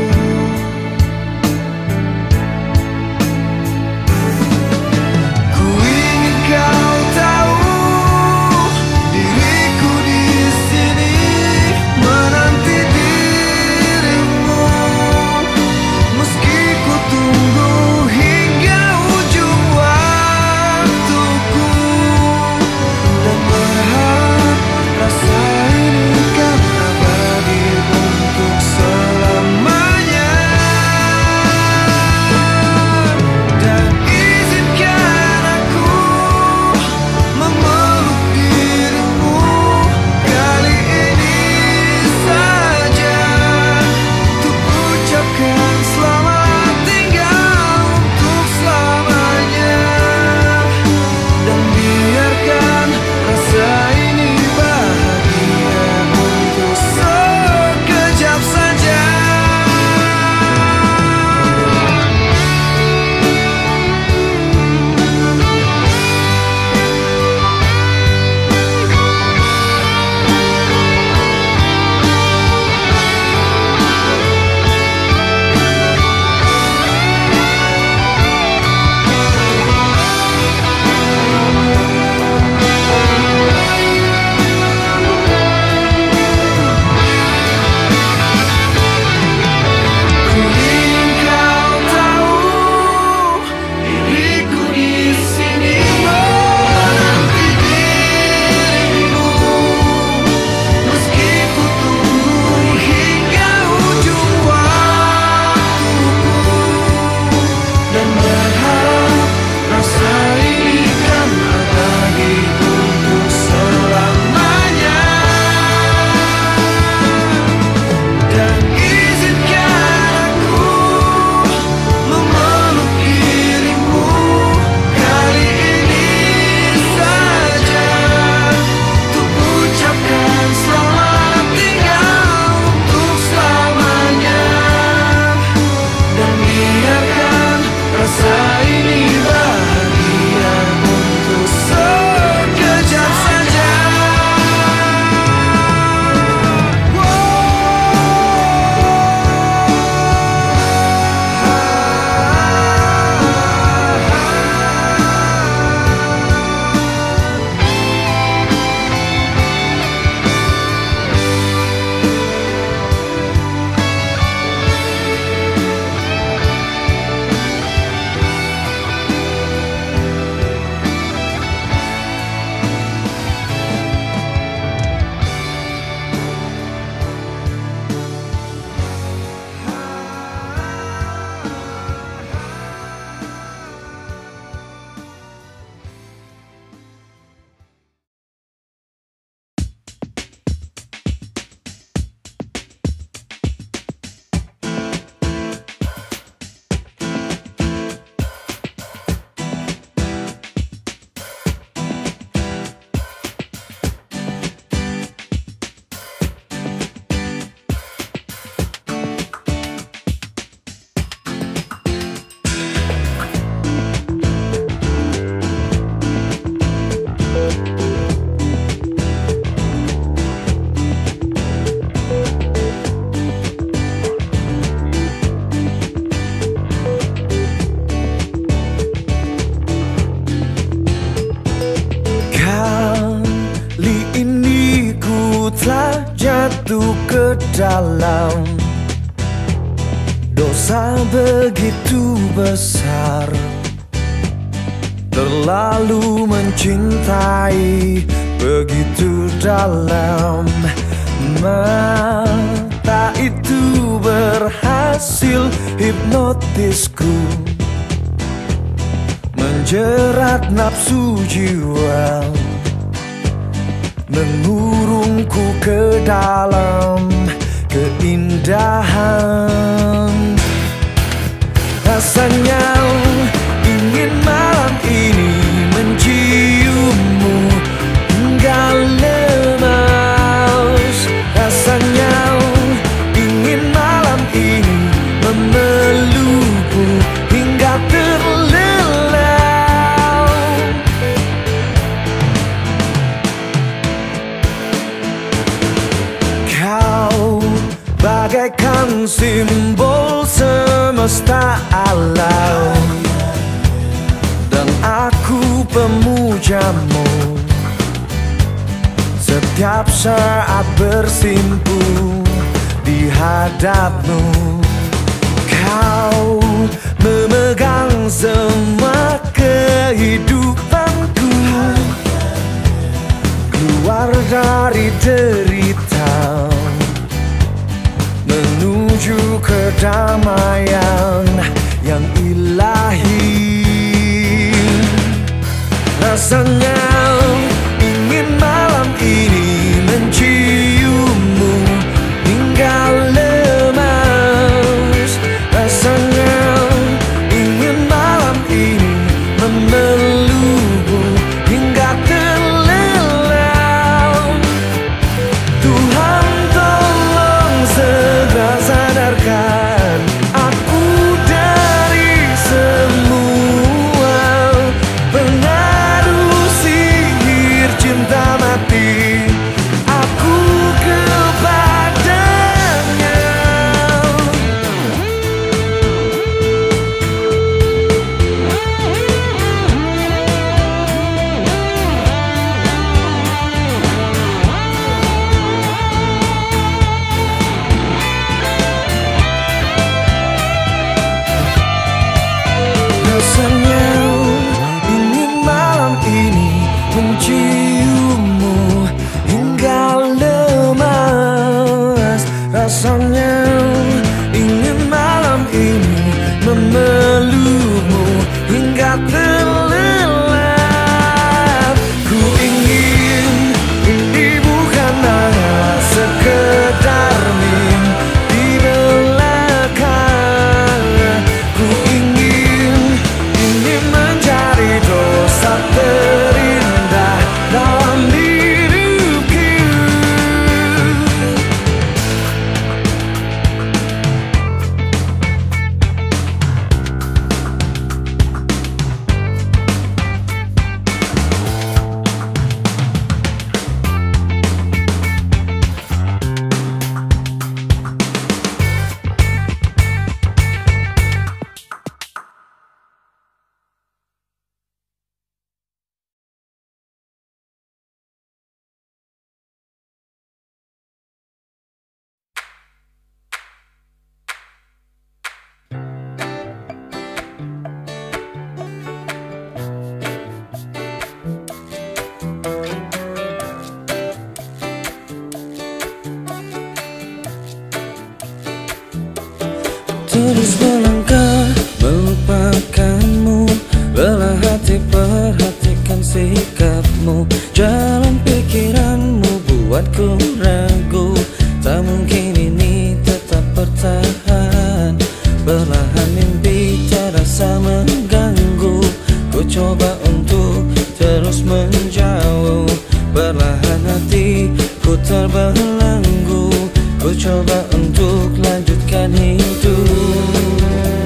Ku ingin kau tahu diriku di sini menanti dirimu, meski ku tunggu hingga ujung waktuku, dan berharap rasa ini kan abadi untuk selamanya. Dan izinkan aku memeluk dirimu kali ini saja, untuk ucapkan selamat tinggal untuk selamanya. Dan biarkan rasa ini bahagia untuk sekejap saja. Ku ingin kau tahu diriku di sini menanti dirimu, meski ku tunggu hingga ujung waktuku, dan berharap rasa ini kan abadi untuk selamanya. Dan izinkan aku memeluk dirimu kali ini saja, untuk ucapkan selamat tinggal untuk selamanya. Dan biarkan rasa ini bahagia untuk sekejap saja. Kali ini ku telah jatuh ke dalam dosa begitu besar, terlalu mencintai begitu dalam. Mata itu berhasil hipnotisku, menjerat nafsu jiwa, mengurungku ke dalam keindahan. Rasanya ingin malam ini menciummu hingga lemas. Rasanya ingin malam ini memelukku hingga terlelap. bukan simbol semesta alam, dan aku pemujamu setiap saat bersimpu di hadapmu. Kau memegang semua kehidupanku, keluar dari derita menuju kedamaian yang ilahi. Rasanya ingin malam ini menciummu hingga lemas. Rasanya ingin malam ini memelukmu hingga terlelap. Tuhan tolong segera sadarkan aku dari semua pengaruh sihir cinta mati aku kepadanya. Rasanya ingin malam ini menciummu hingga lemas. Rasanya ingin malam ini memelukmu hingga terlelap. Ku ingin ini bukan hanya sekedar mimpi belaka. Ku ingin ini menjadi dosa terindah dalam hidupku. Terus melangkah melupakanmu, belah hati perhatikan sikapmu. Jalan pikiranmu buatku ragu, tak mungkin ini tetap bertahan. Perlahan mimpi terasa mengganggu, ku coba untuk terus menjauh. Perlahan hati ku terbelenggu, ku coba untuk lanjutkan hidup.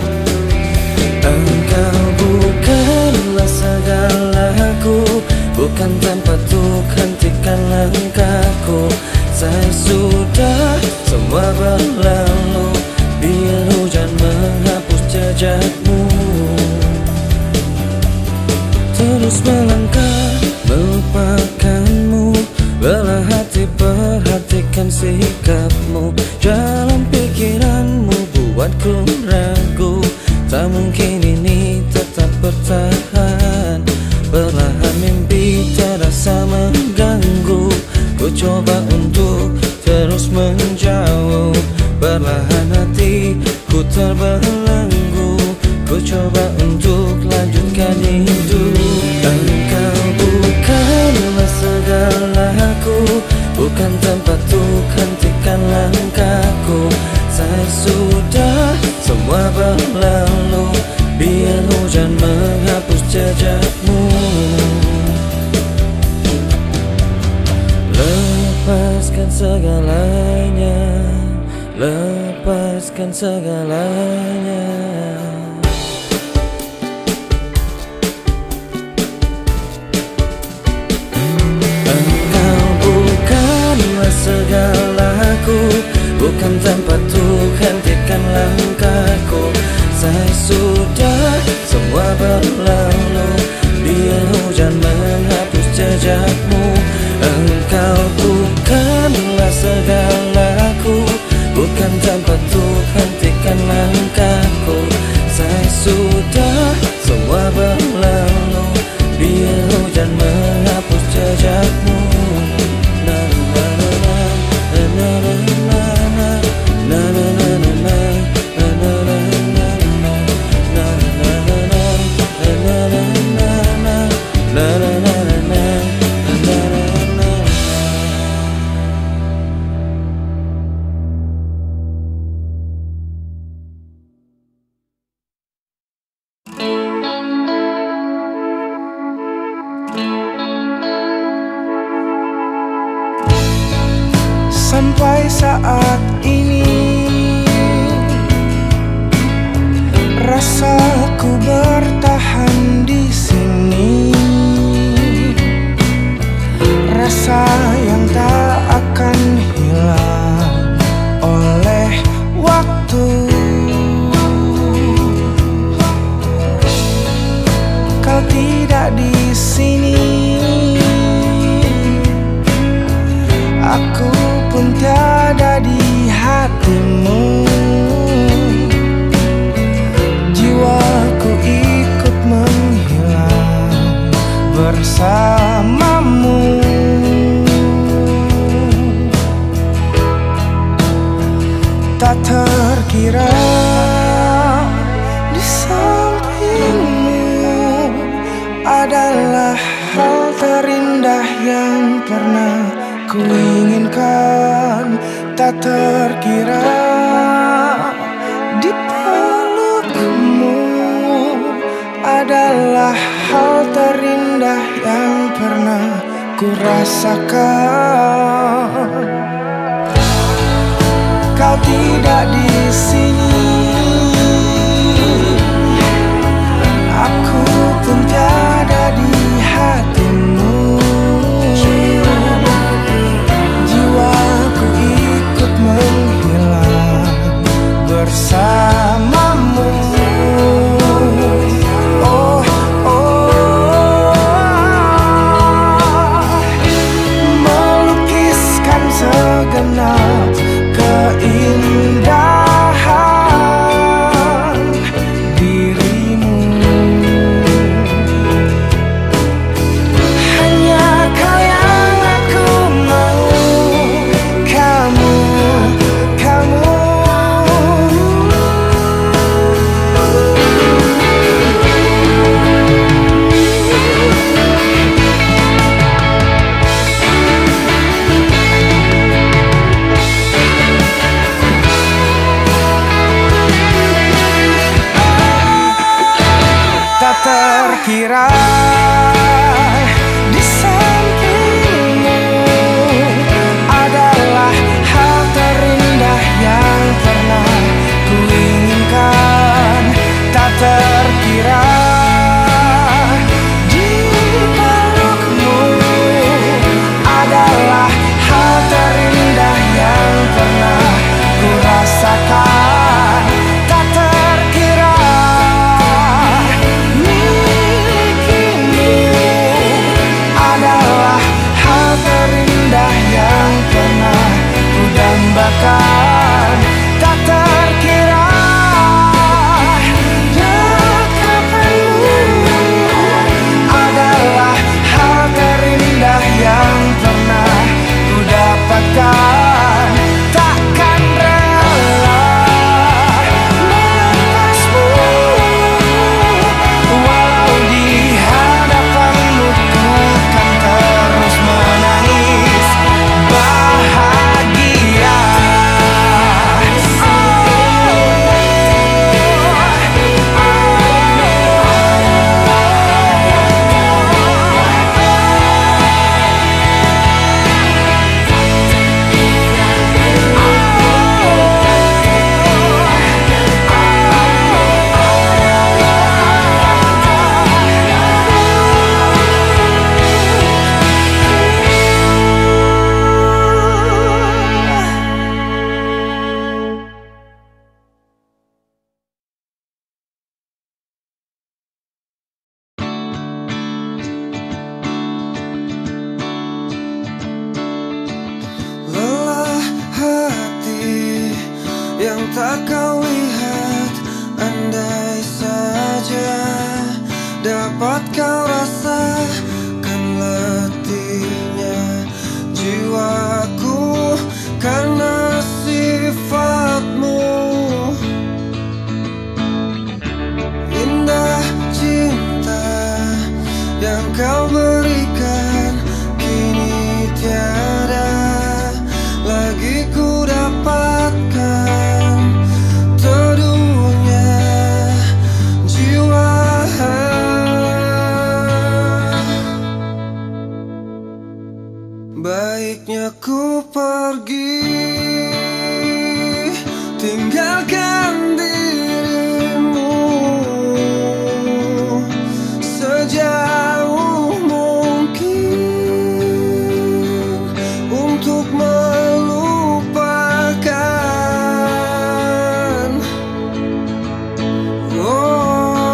Engkau bukanlah segalaku, bukan tempatku, hentikan langkahku. Saya sudah semua berlalu, biar hujan menghapus jejakmu. Terus melangkah melupakanmu, belah hati perhatikan sikapmu. Jalan pikiranmu buatku ragu, tak mungkin ini tetap bertahan. Perlahan mimpi terasa mengganggu, ku coba untuk terus menjauh. Perlahan hati ku terbelenggu, ku coba untuk lanjutkan hidup. Engkau bukanlah segalaku, bukan tempatku, hentikan langkahku. Saya sudah semua berlalu, biar hujan menghapus jejakmu. Lepaskan segalanya, lepaskan segalanya. Engkau bukanlah segalaku, bukan tempatku, Engkau bukanlah segalaku, bukan tempat-Tuh hentikan langkahku. Saya sudah semua berlalu, biar hujan menghapus jejakmu. Na na na na na na na na na na na na na Sampai saat ini rasaku bertahan di sini, rasa yang tak akan hilang oleh waktu. Kau tidak di sini, aku pun tiada di hatimu. Jiwaku ikut menghilang bersamamu. Tak terkira di sampingmu adalah hal terindah yang pernah ku inginkan. Tak terkira di pelukmu adalah hal terindah yang pernah ku rasakan. Kau tidak di sini, aku pun tiada di hatimu. Jiwaku ikut menghilang bersamamu. Oh, oh, melukiskan segenap keindahan tak kau lihat, andai saja dapat kau rasakan letihnya jiwaku karena sifatmu. Indah cinta yang kau berikan kini tiada lagi ku dapatkan teduhnya jiwa. Baiknya ku pergi, tinggalkan dirimu sejauh mungkin untuk melupakan. Oh.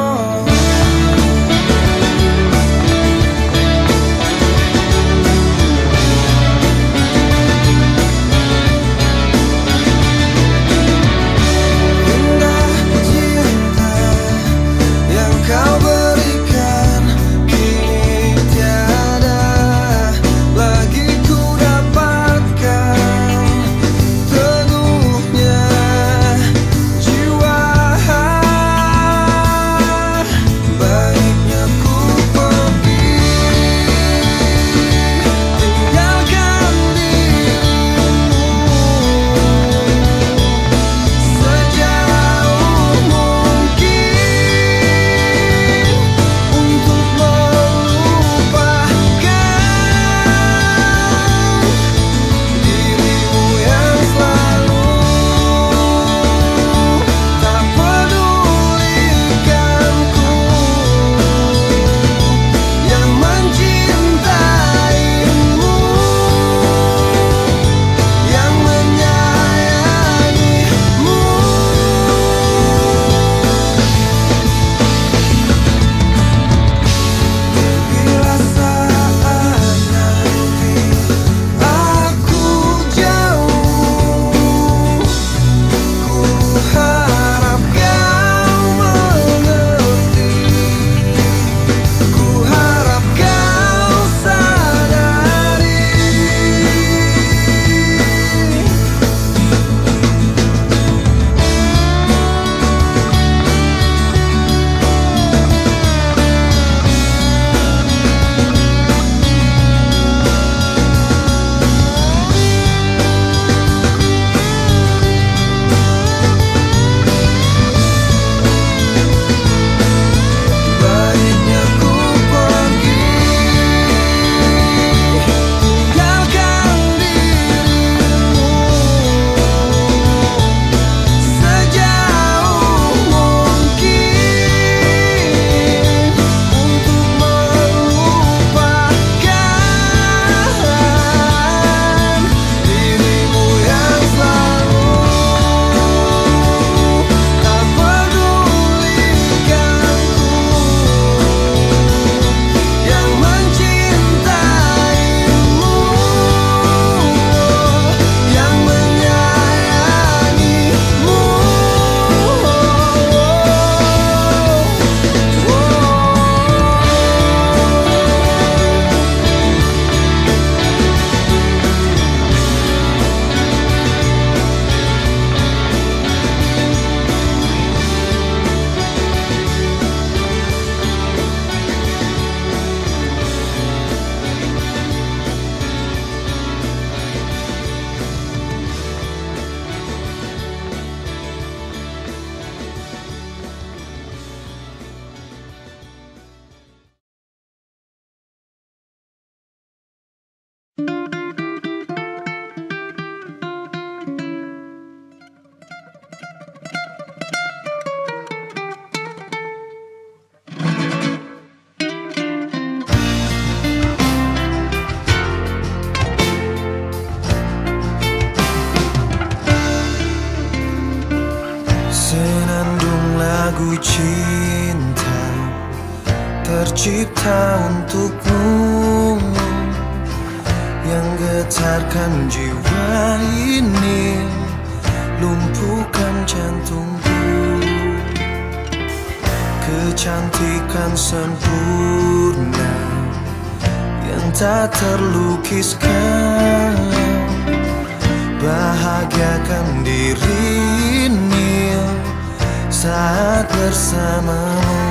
lagu cinta tercipta untukmu yang getarkan jiwa ini lumpuhkan jantungku. Kecantikan sempurna yang tak terlukiskan, bahagiakan dirimu saat bersamamu.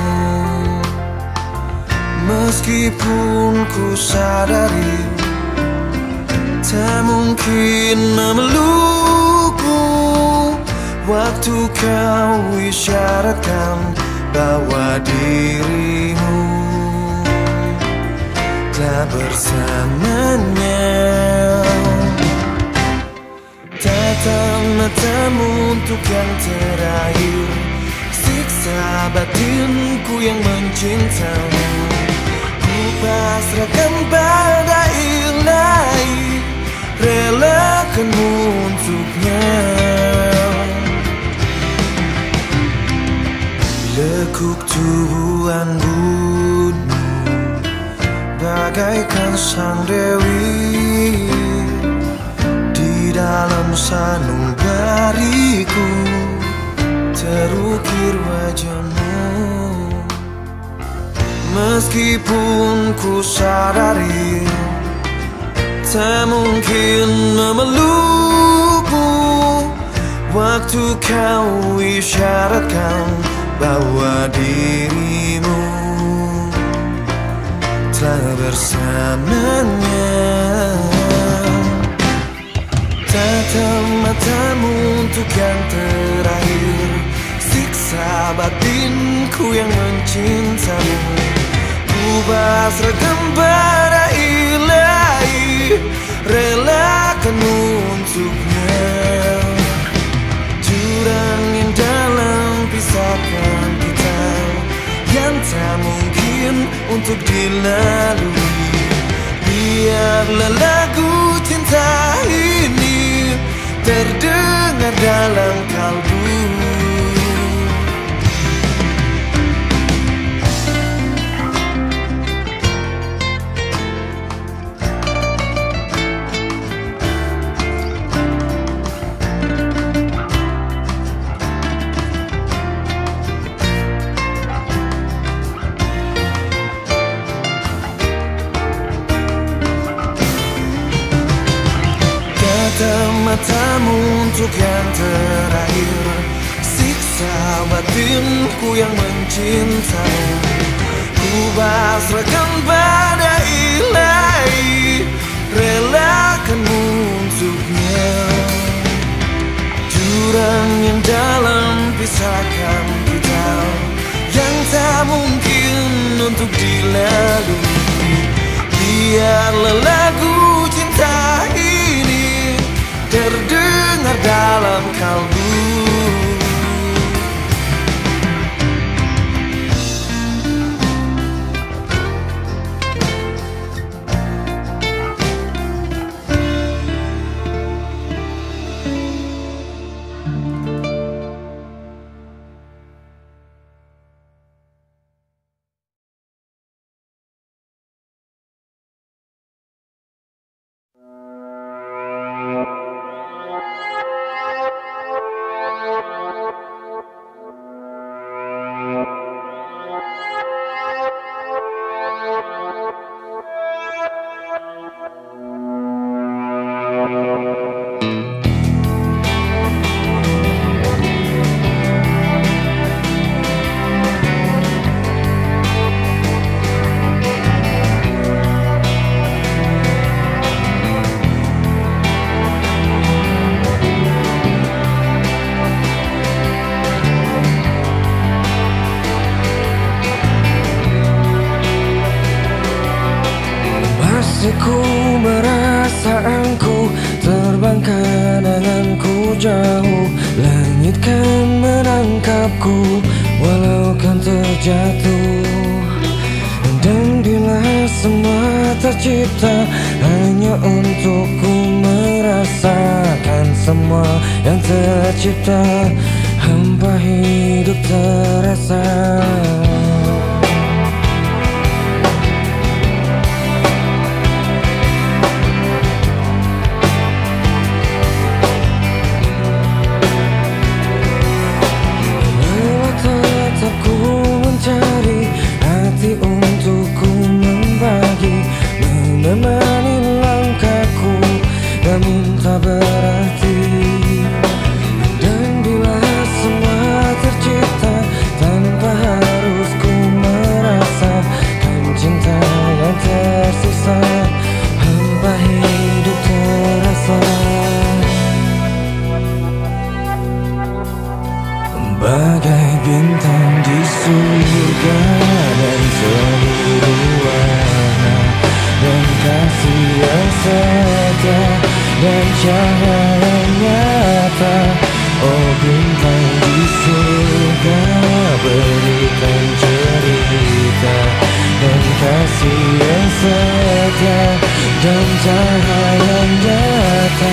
Meskipun ku sadari tak mungkin memelukmu, waktu kau isyaratkan bahwa dirimu telah bersamanya. Tatap matamu untuk yang terakhir, siksa batinku yang mencintamu. Ku pasrahkan pada ilahi, relakanmu untuknya. Lekuk tubuh anggunmu bagaikan sang dewi, di dalam sanubariku terukir wajahmu. Meskipun ku sadari tak mungkin memelukmu, waktu kau isyaratkan bahwa dirimu telah bersamanya. Tatap matamu untuk yang terakhir, siksa batinku yang mencintamu. Ku pasrahkan pada ilahi, relakanmu untuknya. Jurang yang dalam pisahkan kita, yang tak mungkin untuk dilalui. Biarlah lagu cinta ini terdengar dalam kalbu. Tatap matamu untuk yang terakhir, siksa batinku yang mencintamu. Ku pasrahkan pada ilahi, relakanmu untuknya. Jurang yang dalam pisahkan kita, yang tak mungkin untuk dilalui. Biarlah lagu cinta ini terdengar dalam kalbu. Ku merasa engkau terbang kenanganku jauh. Langit kan menangkapku walau kan terjatuh. Dan bila semua tercipta hanya untukku merasakan semua yang tercipta, hampa hidup terasa. namun tak berarti. Dan bila semua tercipta tanpa harus ku merasakan cinta yang tersisa, hampa hidup terasa. Bagai bintang di surga dan seluruh warna dan kasih yang setia dan cahaya nyata. Oh bintang di surga, berikan cerita dan kasih yang setia dan cahaya nyata.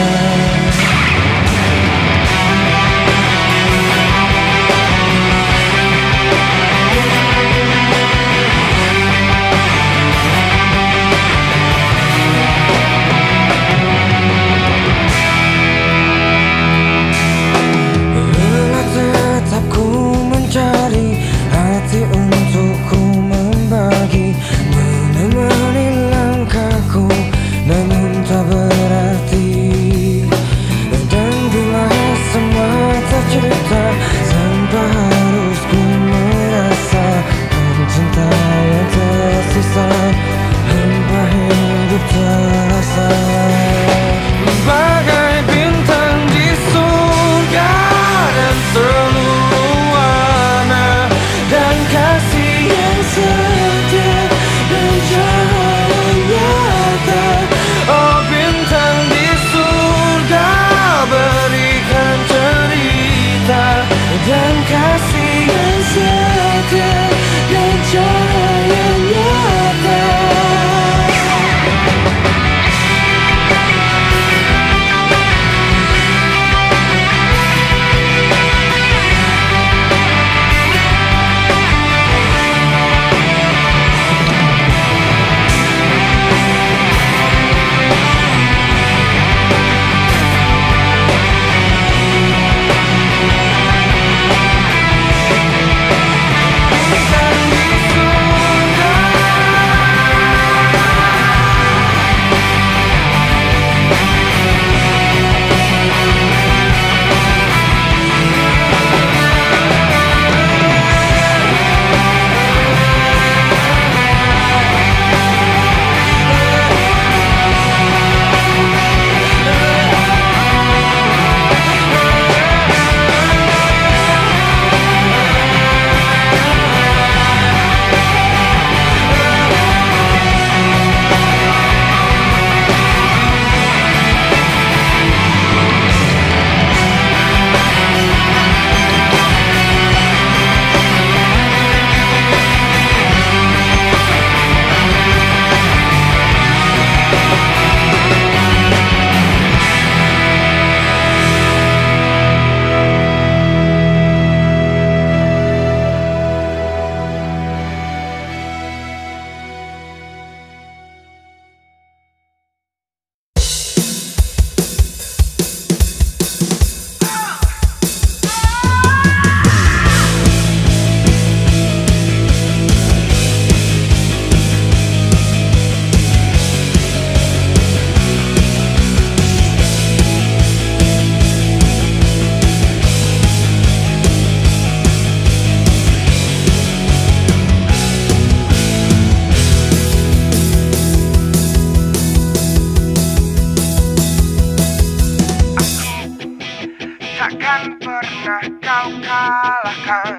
Takkan pernah kau kalahkan,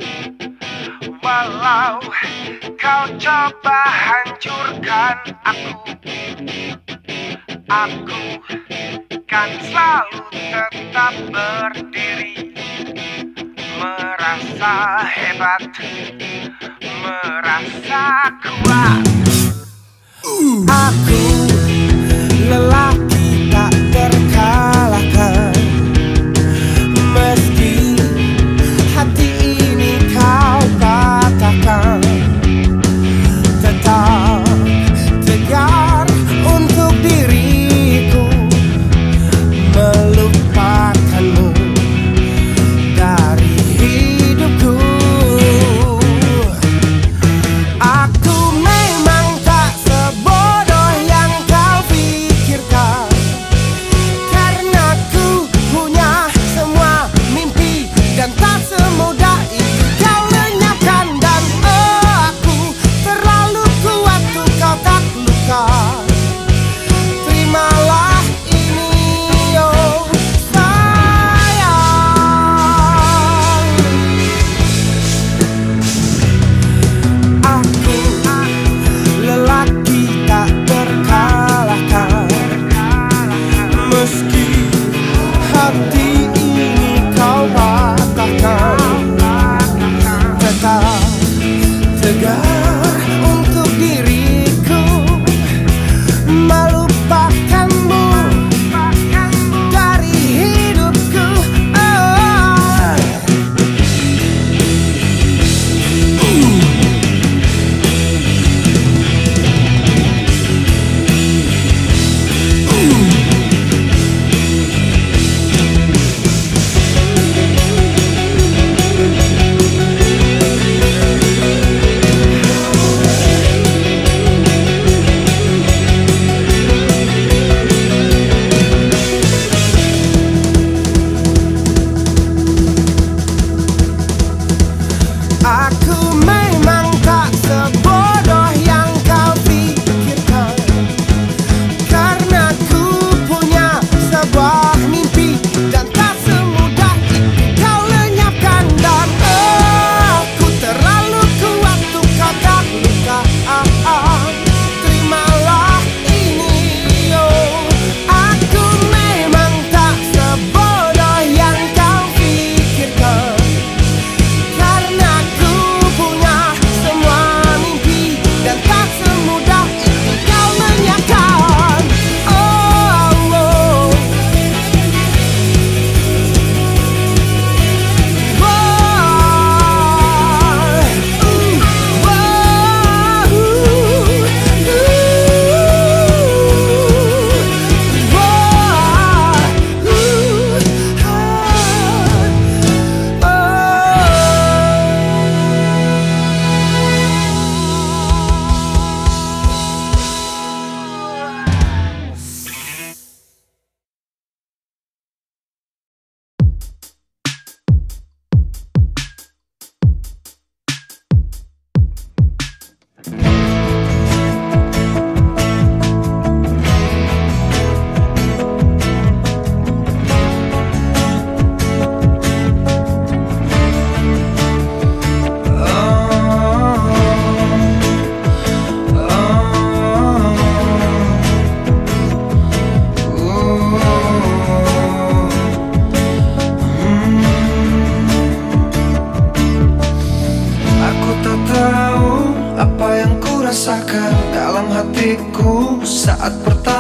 walau kau coba hancurkan aku. Aku kan selalu tetap berdiri, merasa hebat, merasa kuat. Aku lelaki tak terkalahkan, meski hati ini kau katakan tetap tegar untuk diriku, melupakanmu dari hidupku. Aku memang tak sebodoh yang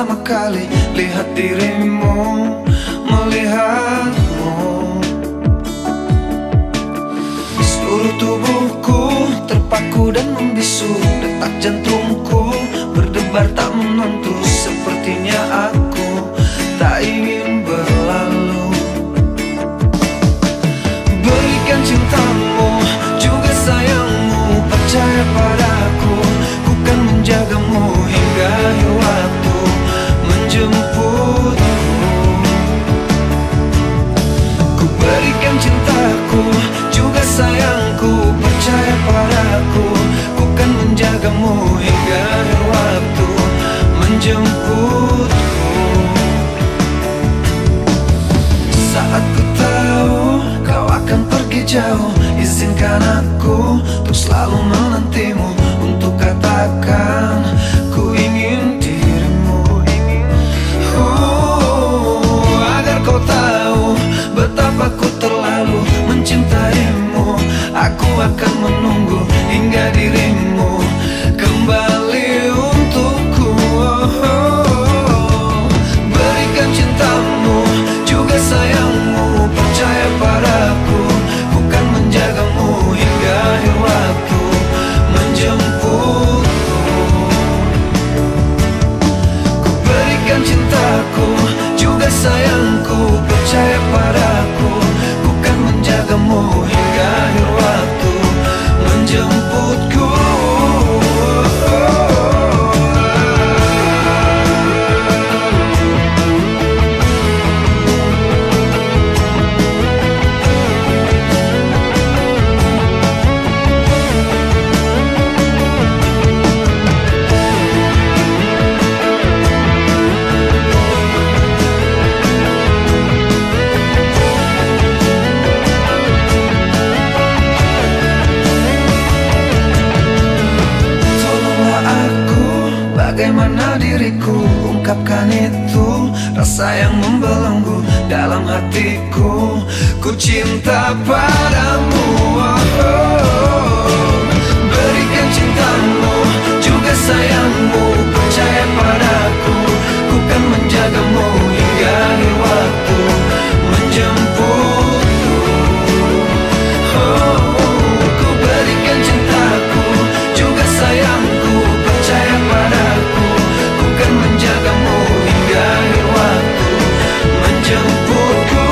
pertama kali lihat dirimu, melihatmu. Seluruh tubuhku terpaku dan membisu, detak jantungku berdebar tak menentu. Sepertinya aku tak ingin berlalu. Berikan cintamu, juga sayangmu, percaya padaku. Ku kan menjagamu hingga akhir waktu, menjemputku. Ku berikan cintaku, juga sayangku, percaya padaku. Ku kan menjagamu hingga akhir waktu, menjemputku. Saat ku tahu kau akan pergi jauh, izinkan aku untuk selalu menantimu, untuk katakan ku ingin dirimu. uh, Agar kau tahu betapa ku terlalu mencintaimu. Aku akan menunggu hingga dirimu kembali untukku. Berikan cintamu, juga sayangmu, percaya padaku. Ku kan menjagamu hingga akhir waktu, menjemputku. Ku berikan cintaku, juga sayangku, percaya padaku. Ku kan menjagamu hingga akhir waktu, menjemputku. Bagaimana diriku ungkapkan itu, rasa yang membelenggu dalam hatiku. Ku cinta padamu. oh. Berikan cintamu, juga sayangmu, percaya padaku. Ku kan menjagamu hingga akhir waktu, menjemputku. oh. Ku berikan cintaku, juga sayangku, percaya padaku. Ku kan menjagamu hingga akhir waktu, menjemputku.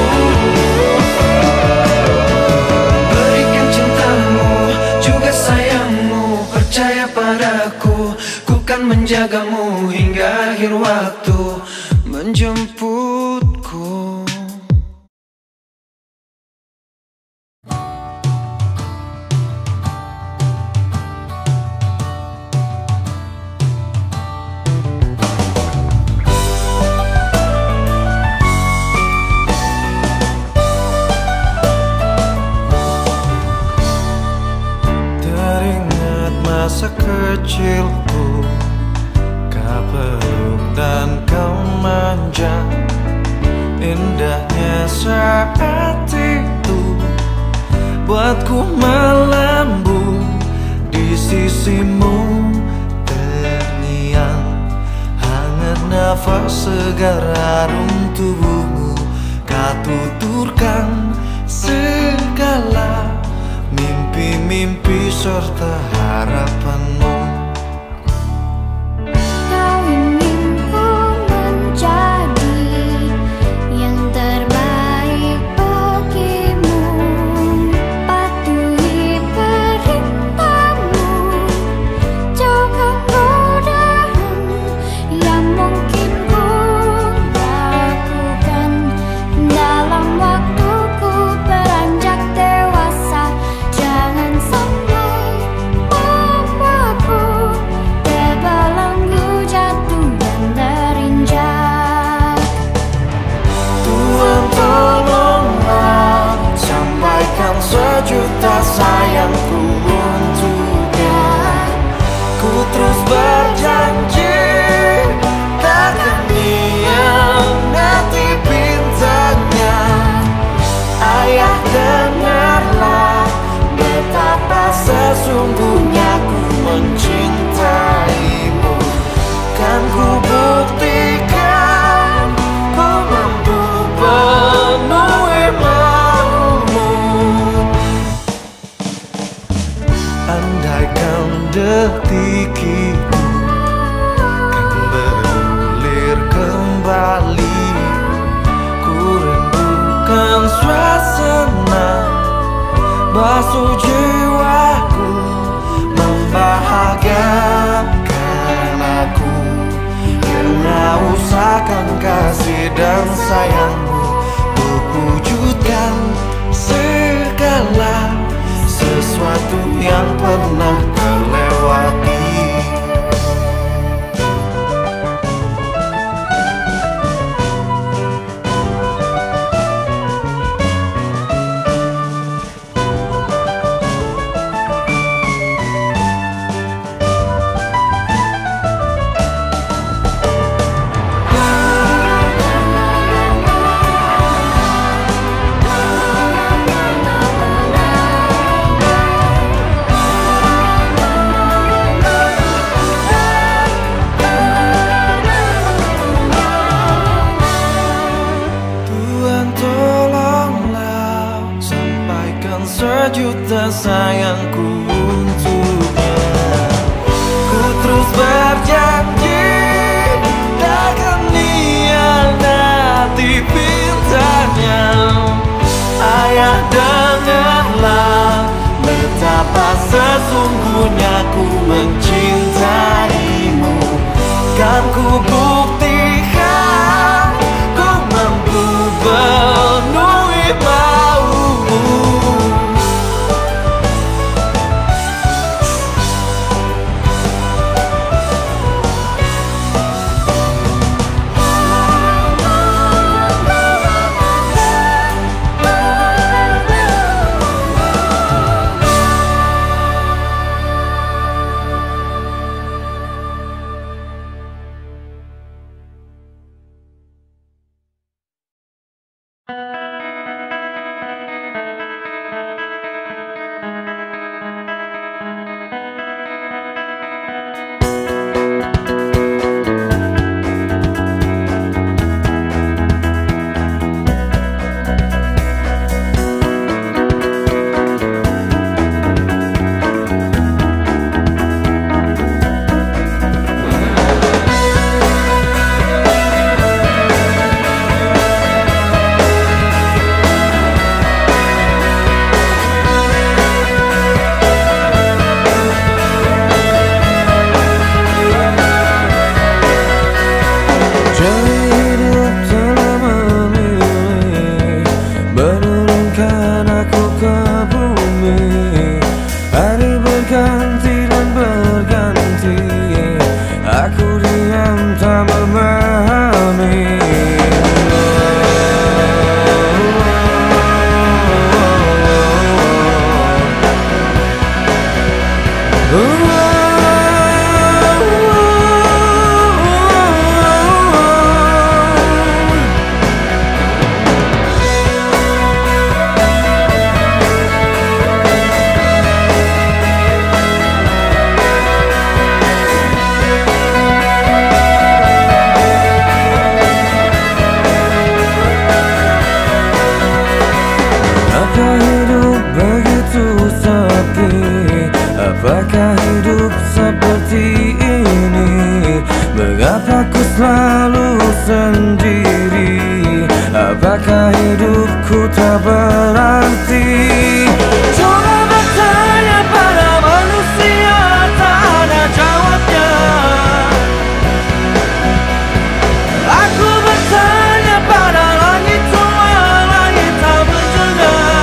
Berikan cintamu, juga sayangmu, percaya padaku. Ku kan menjagamu hingga akhir waktu, menjemputku. Masa kecilku, kau peluk dan kau manja. Indahnya saat itu buatku melambung di sisimu. Terngiang hangat nafas segar harum tubuhmu. Kau tuturkan segala mimpi-mimpi serta harapanmu. Kau ingin ku menjadi yang terbaik bagimu. Patuhi perintahmu, jauhkan godaan yang mungkin ku lakukan dalam waktuku beranjak dewasa. Jangan sampai membuatku sayangmu, untuk wujudkan segala sesuatu yang pernah terlewati. Sejuta sayangku untuknya. Ku terus berjanji takkan hianati pintanya. Ayah, dengarlah betapa sesungguhnya ku mencintaimu. Kan ku buktikan ku mampu penuhi maumu. Apakah hidup seperti ini? Mengapa ku selalu sendiri? Apakah hidupku tak berarti? Coba bertanya pada manusia, tak ada jawabnya. Aku bertanya pada langit tua, langit tak berdengar.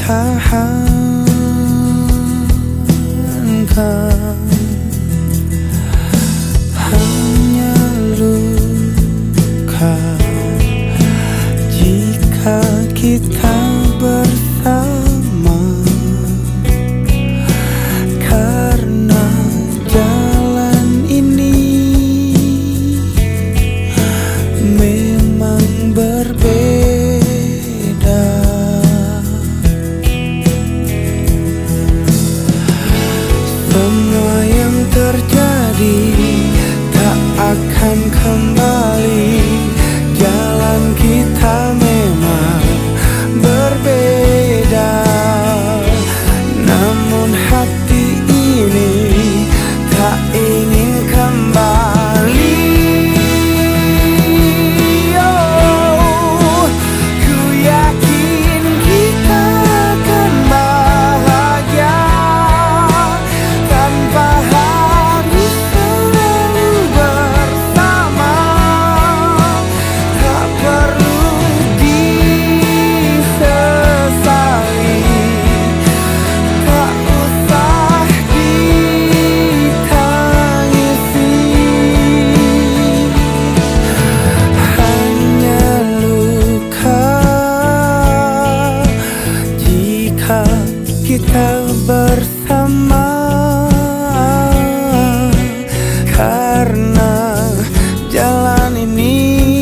pertahankan. Hanya luka jika kita bersama, karena jalan ini memang berbeda. Semua yang terjadi tak akan kembali. Jalan kita memang berbeda, namun hati ini tak ingin kembali. Oh, ku yakin kita akan bahagia tanpa harus selalu bersama. Tak perlu disesali, tak usah ditangisi. Hanya luka jika kita bersama, karena jalan ini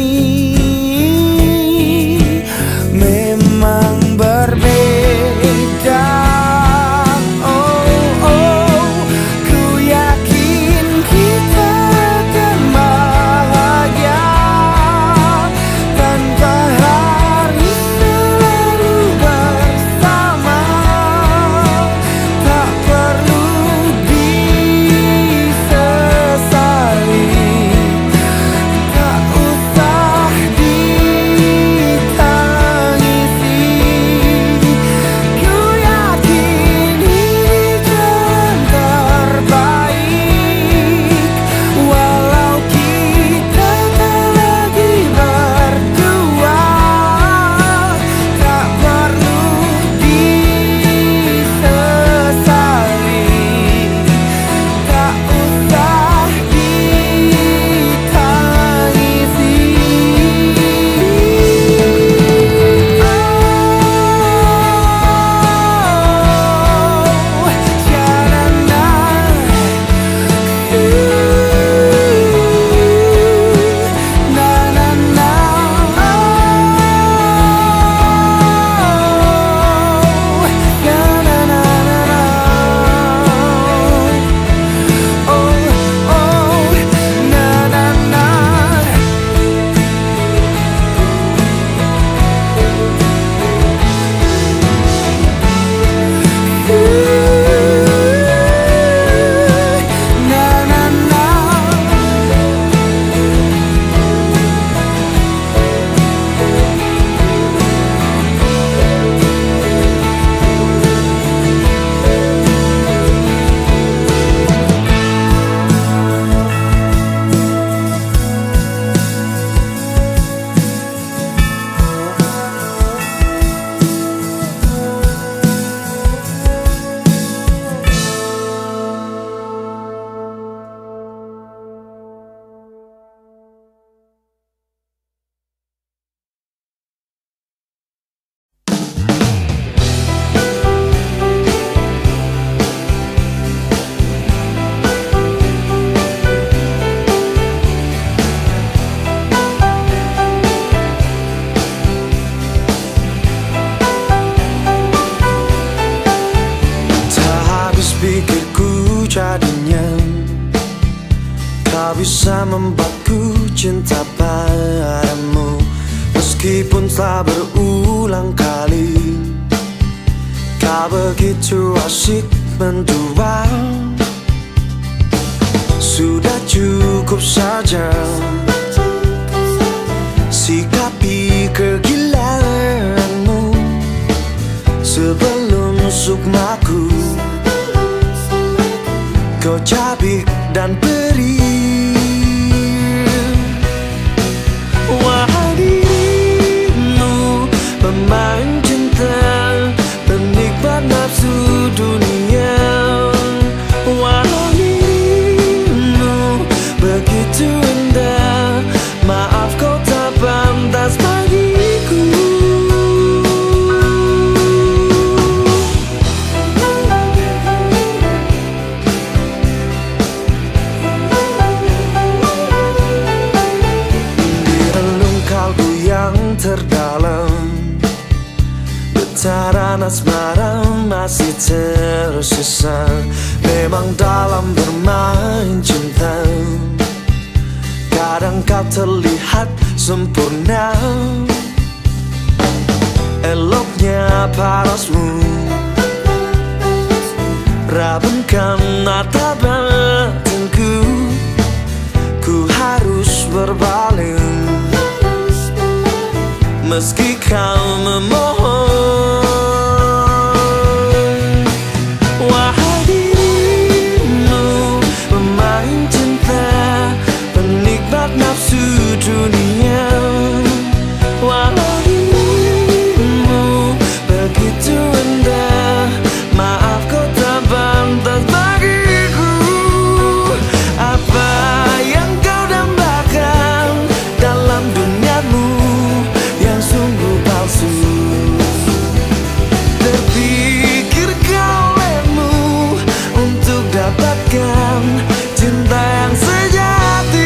memang berbeda. Oh, oh, ku yakin kita akan bahagia tanpa harus selalu bersama. Tak perlu disesali, tak usah ditangisi. Ku yakin ini jalan terbaik, walau kita tak lagi berdua. Tak perlu disesali, tak usah ditangisi. Oh, janganlah na na na. Oh, na na na na na. Oh, oh, na na na. Na na na. Tak habis pikirku jadinya, tak bisa membuatku cinta padamu. Meskipun telah berulang kali kau begitu asik mendua. Sudah cukup saja sikapi kegilaanmu sebelum sukmaku kau cabik dan perih. Wahai dirimu pemain cinta, penikmat terdalam. Getaran asmara masih tersisa. Memang dalam bermain cinta kadang kau terlihat sempurna. Eloknya parasmu rabunkan mata batinku. Ku harus berpaling meski kau memohon. Wahai dirimu, pemain cinta, penikmat nafsu dunia. Walau dirimu begitu indah, maaf kau tak pantas bagiku. Apa yang kau dambakan dalam duniamu yang sungguh palsu? Terpikirkah olehmu untuk dapatkan cinta yang sejati?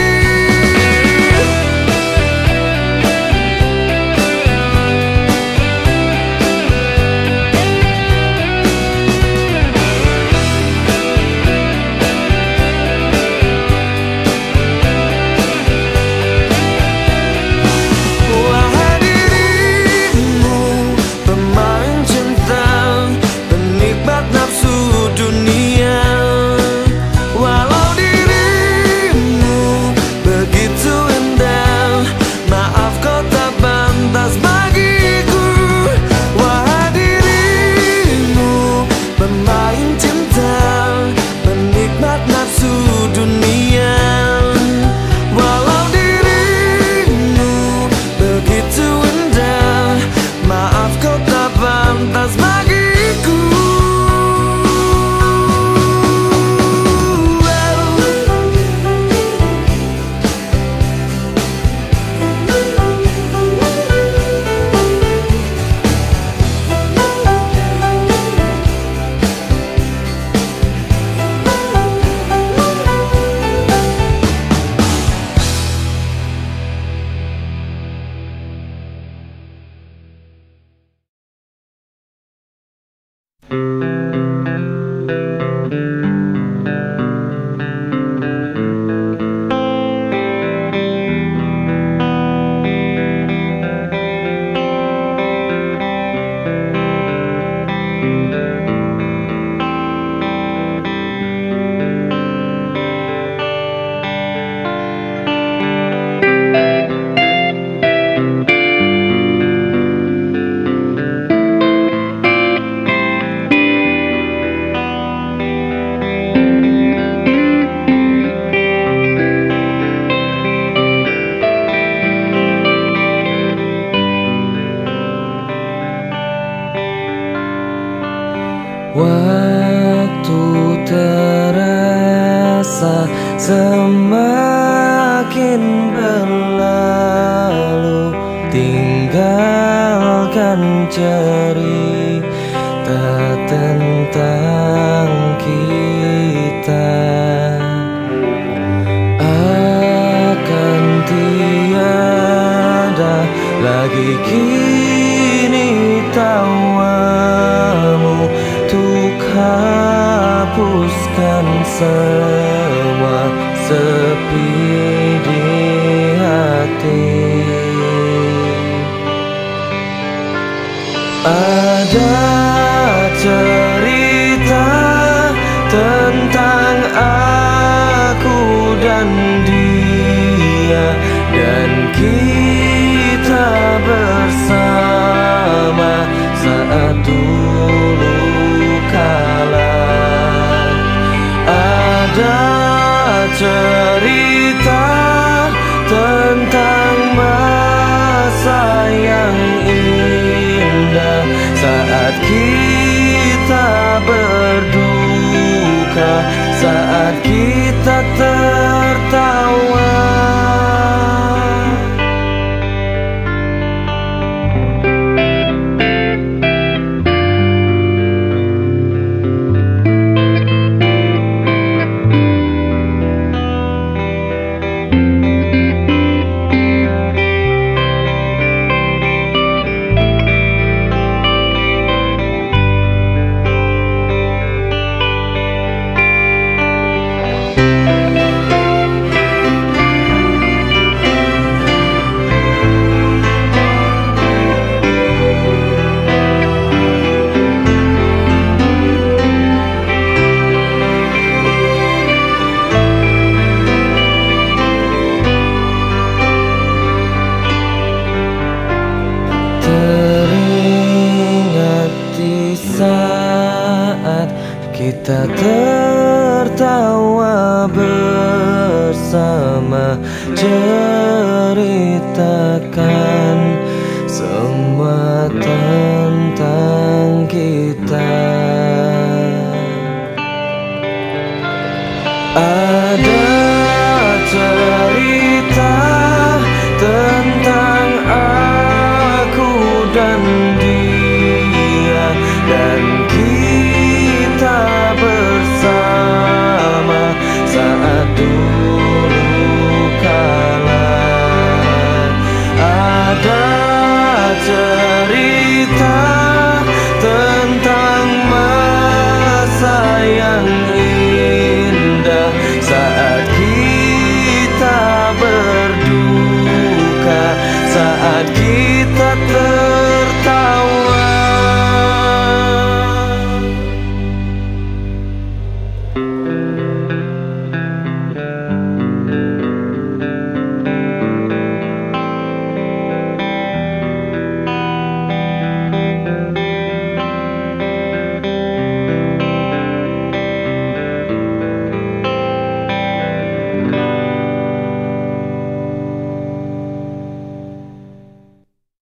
Wahai dirimu, pemain cinta, penikmat nafsu dunia. Walau dirimu begitu indah, maaf kau tak pantas bagiku. Wahai dirimu, pemain cinta, penikmat nafsu dunia. Walau dirimu begitu indah, maaf kau tak pantas bagiku. Waktu terasa semakin berlalu, tinggalkan cerita tentang kita. Akan tiada lagi kini tawamu untuk hapuskan semua sepi di hati. Ada cerita tentang aku dan dia, dan kita bersama saat dulu kala. Ada cerita tentang masa yang indah saat kita berduka, saat kita tertawa. kita tertawa bersama cerita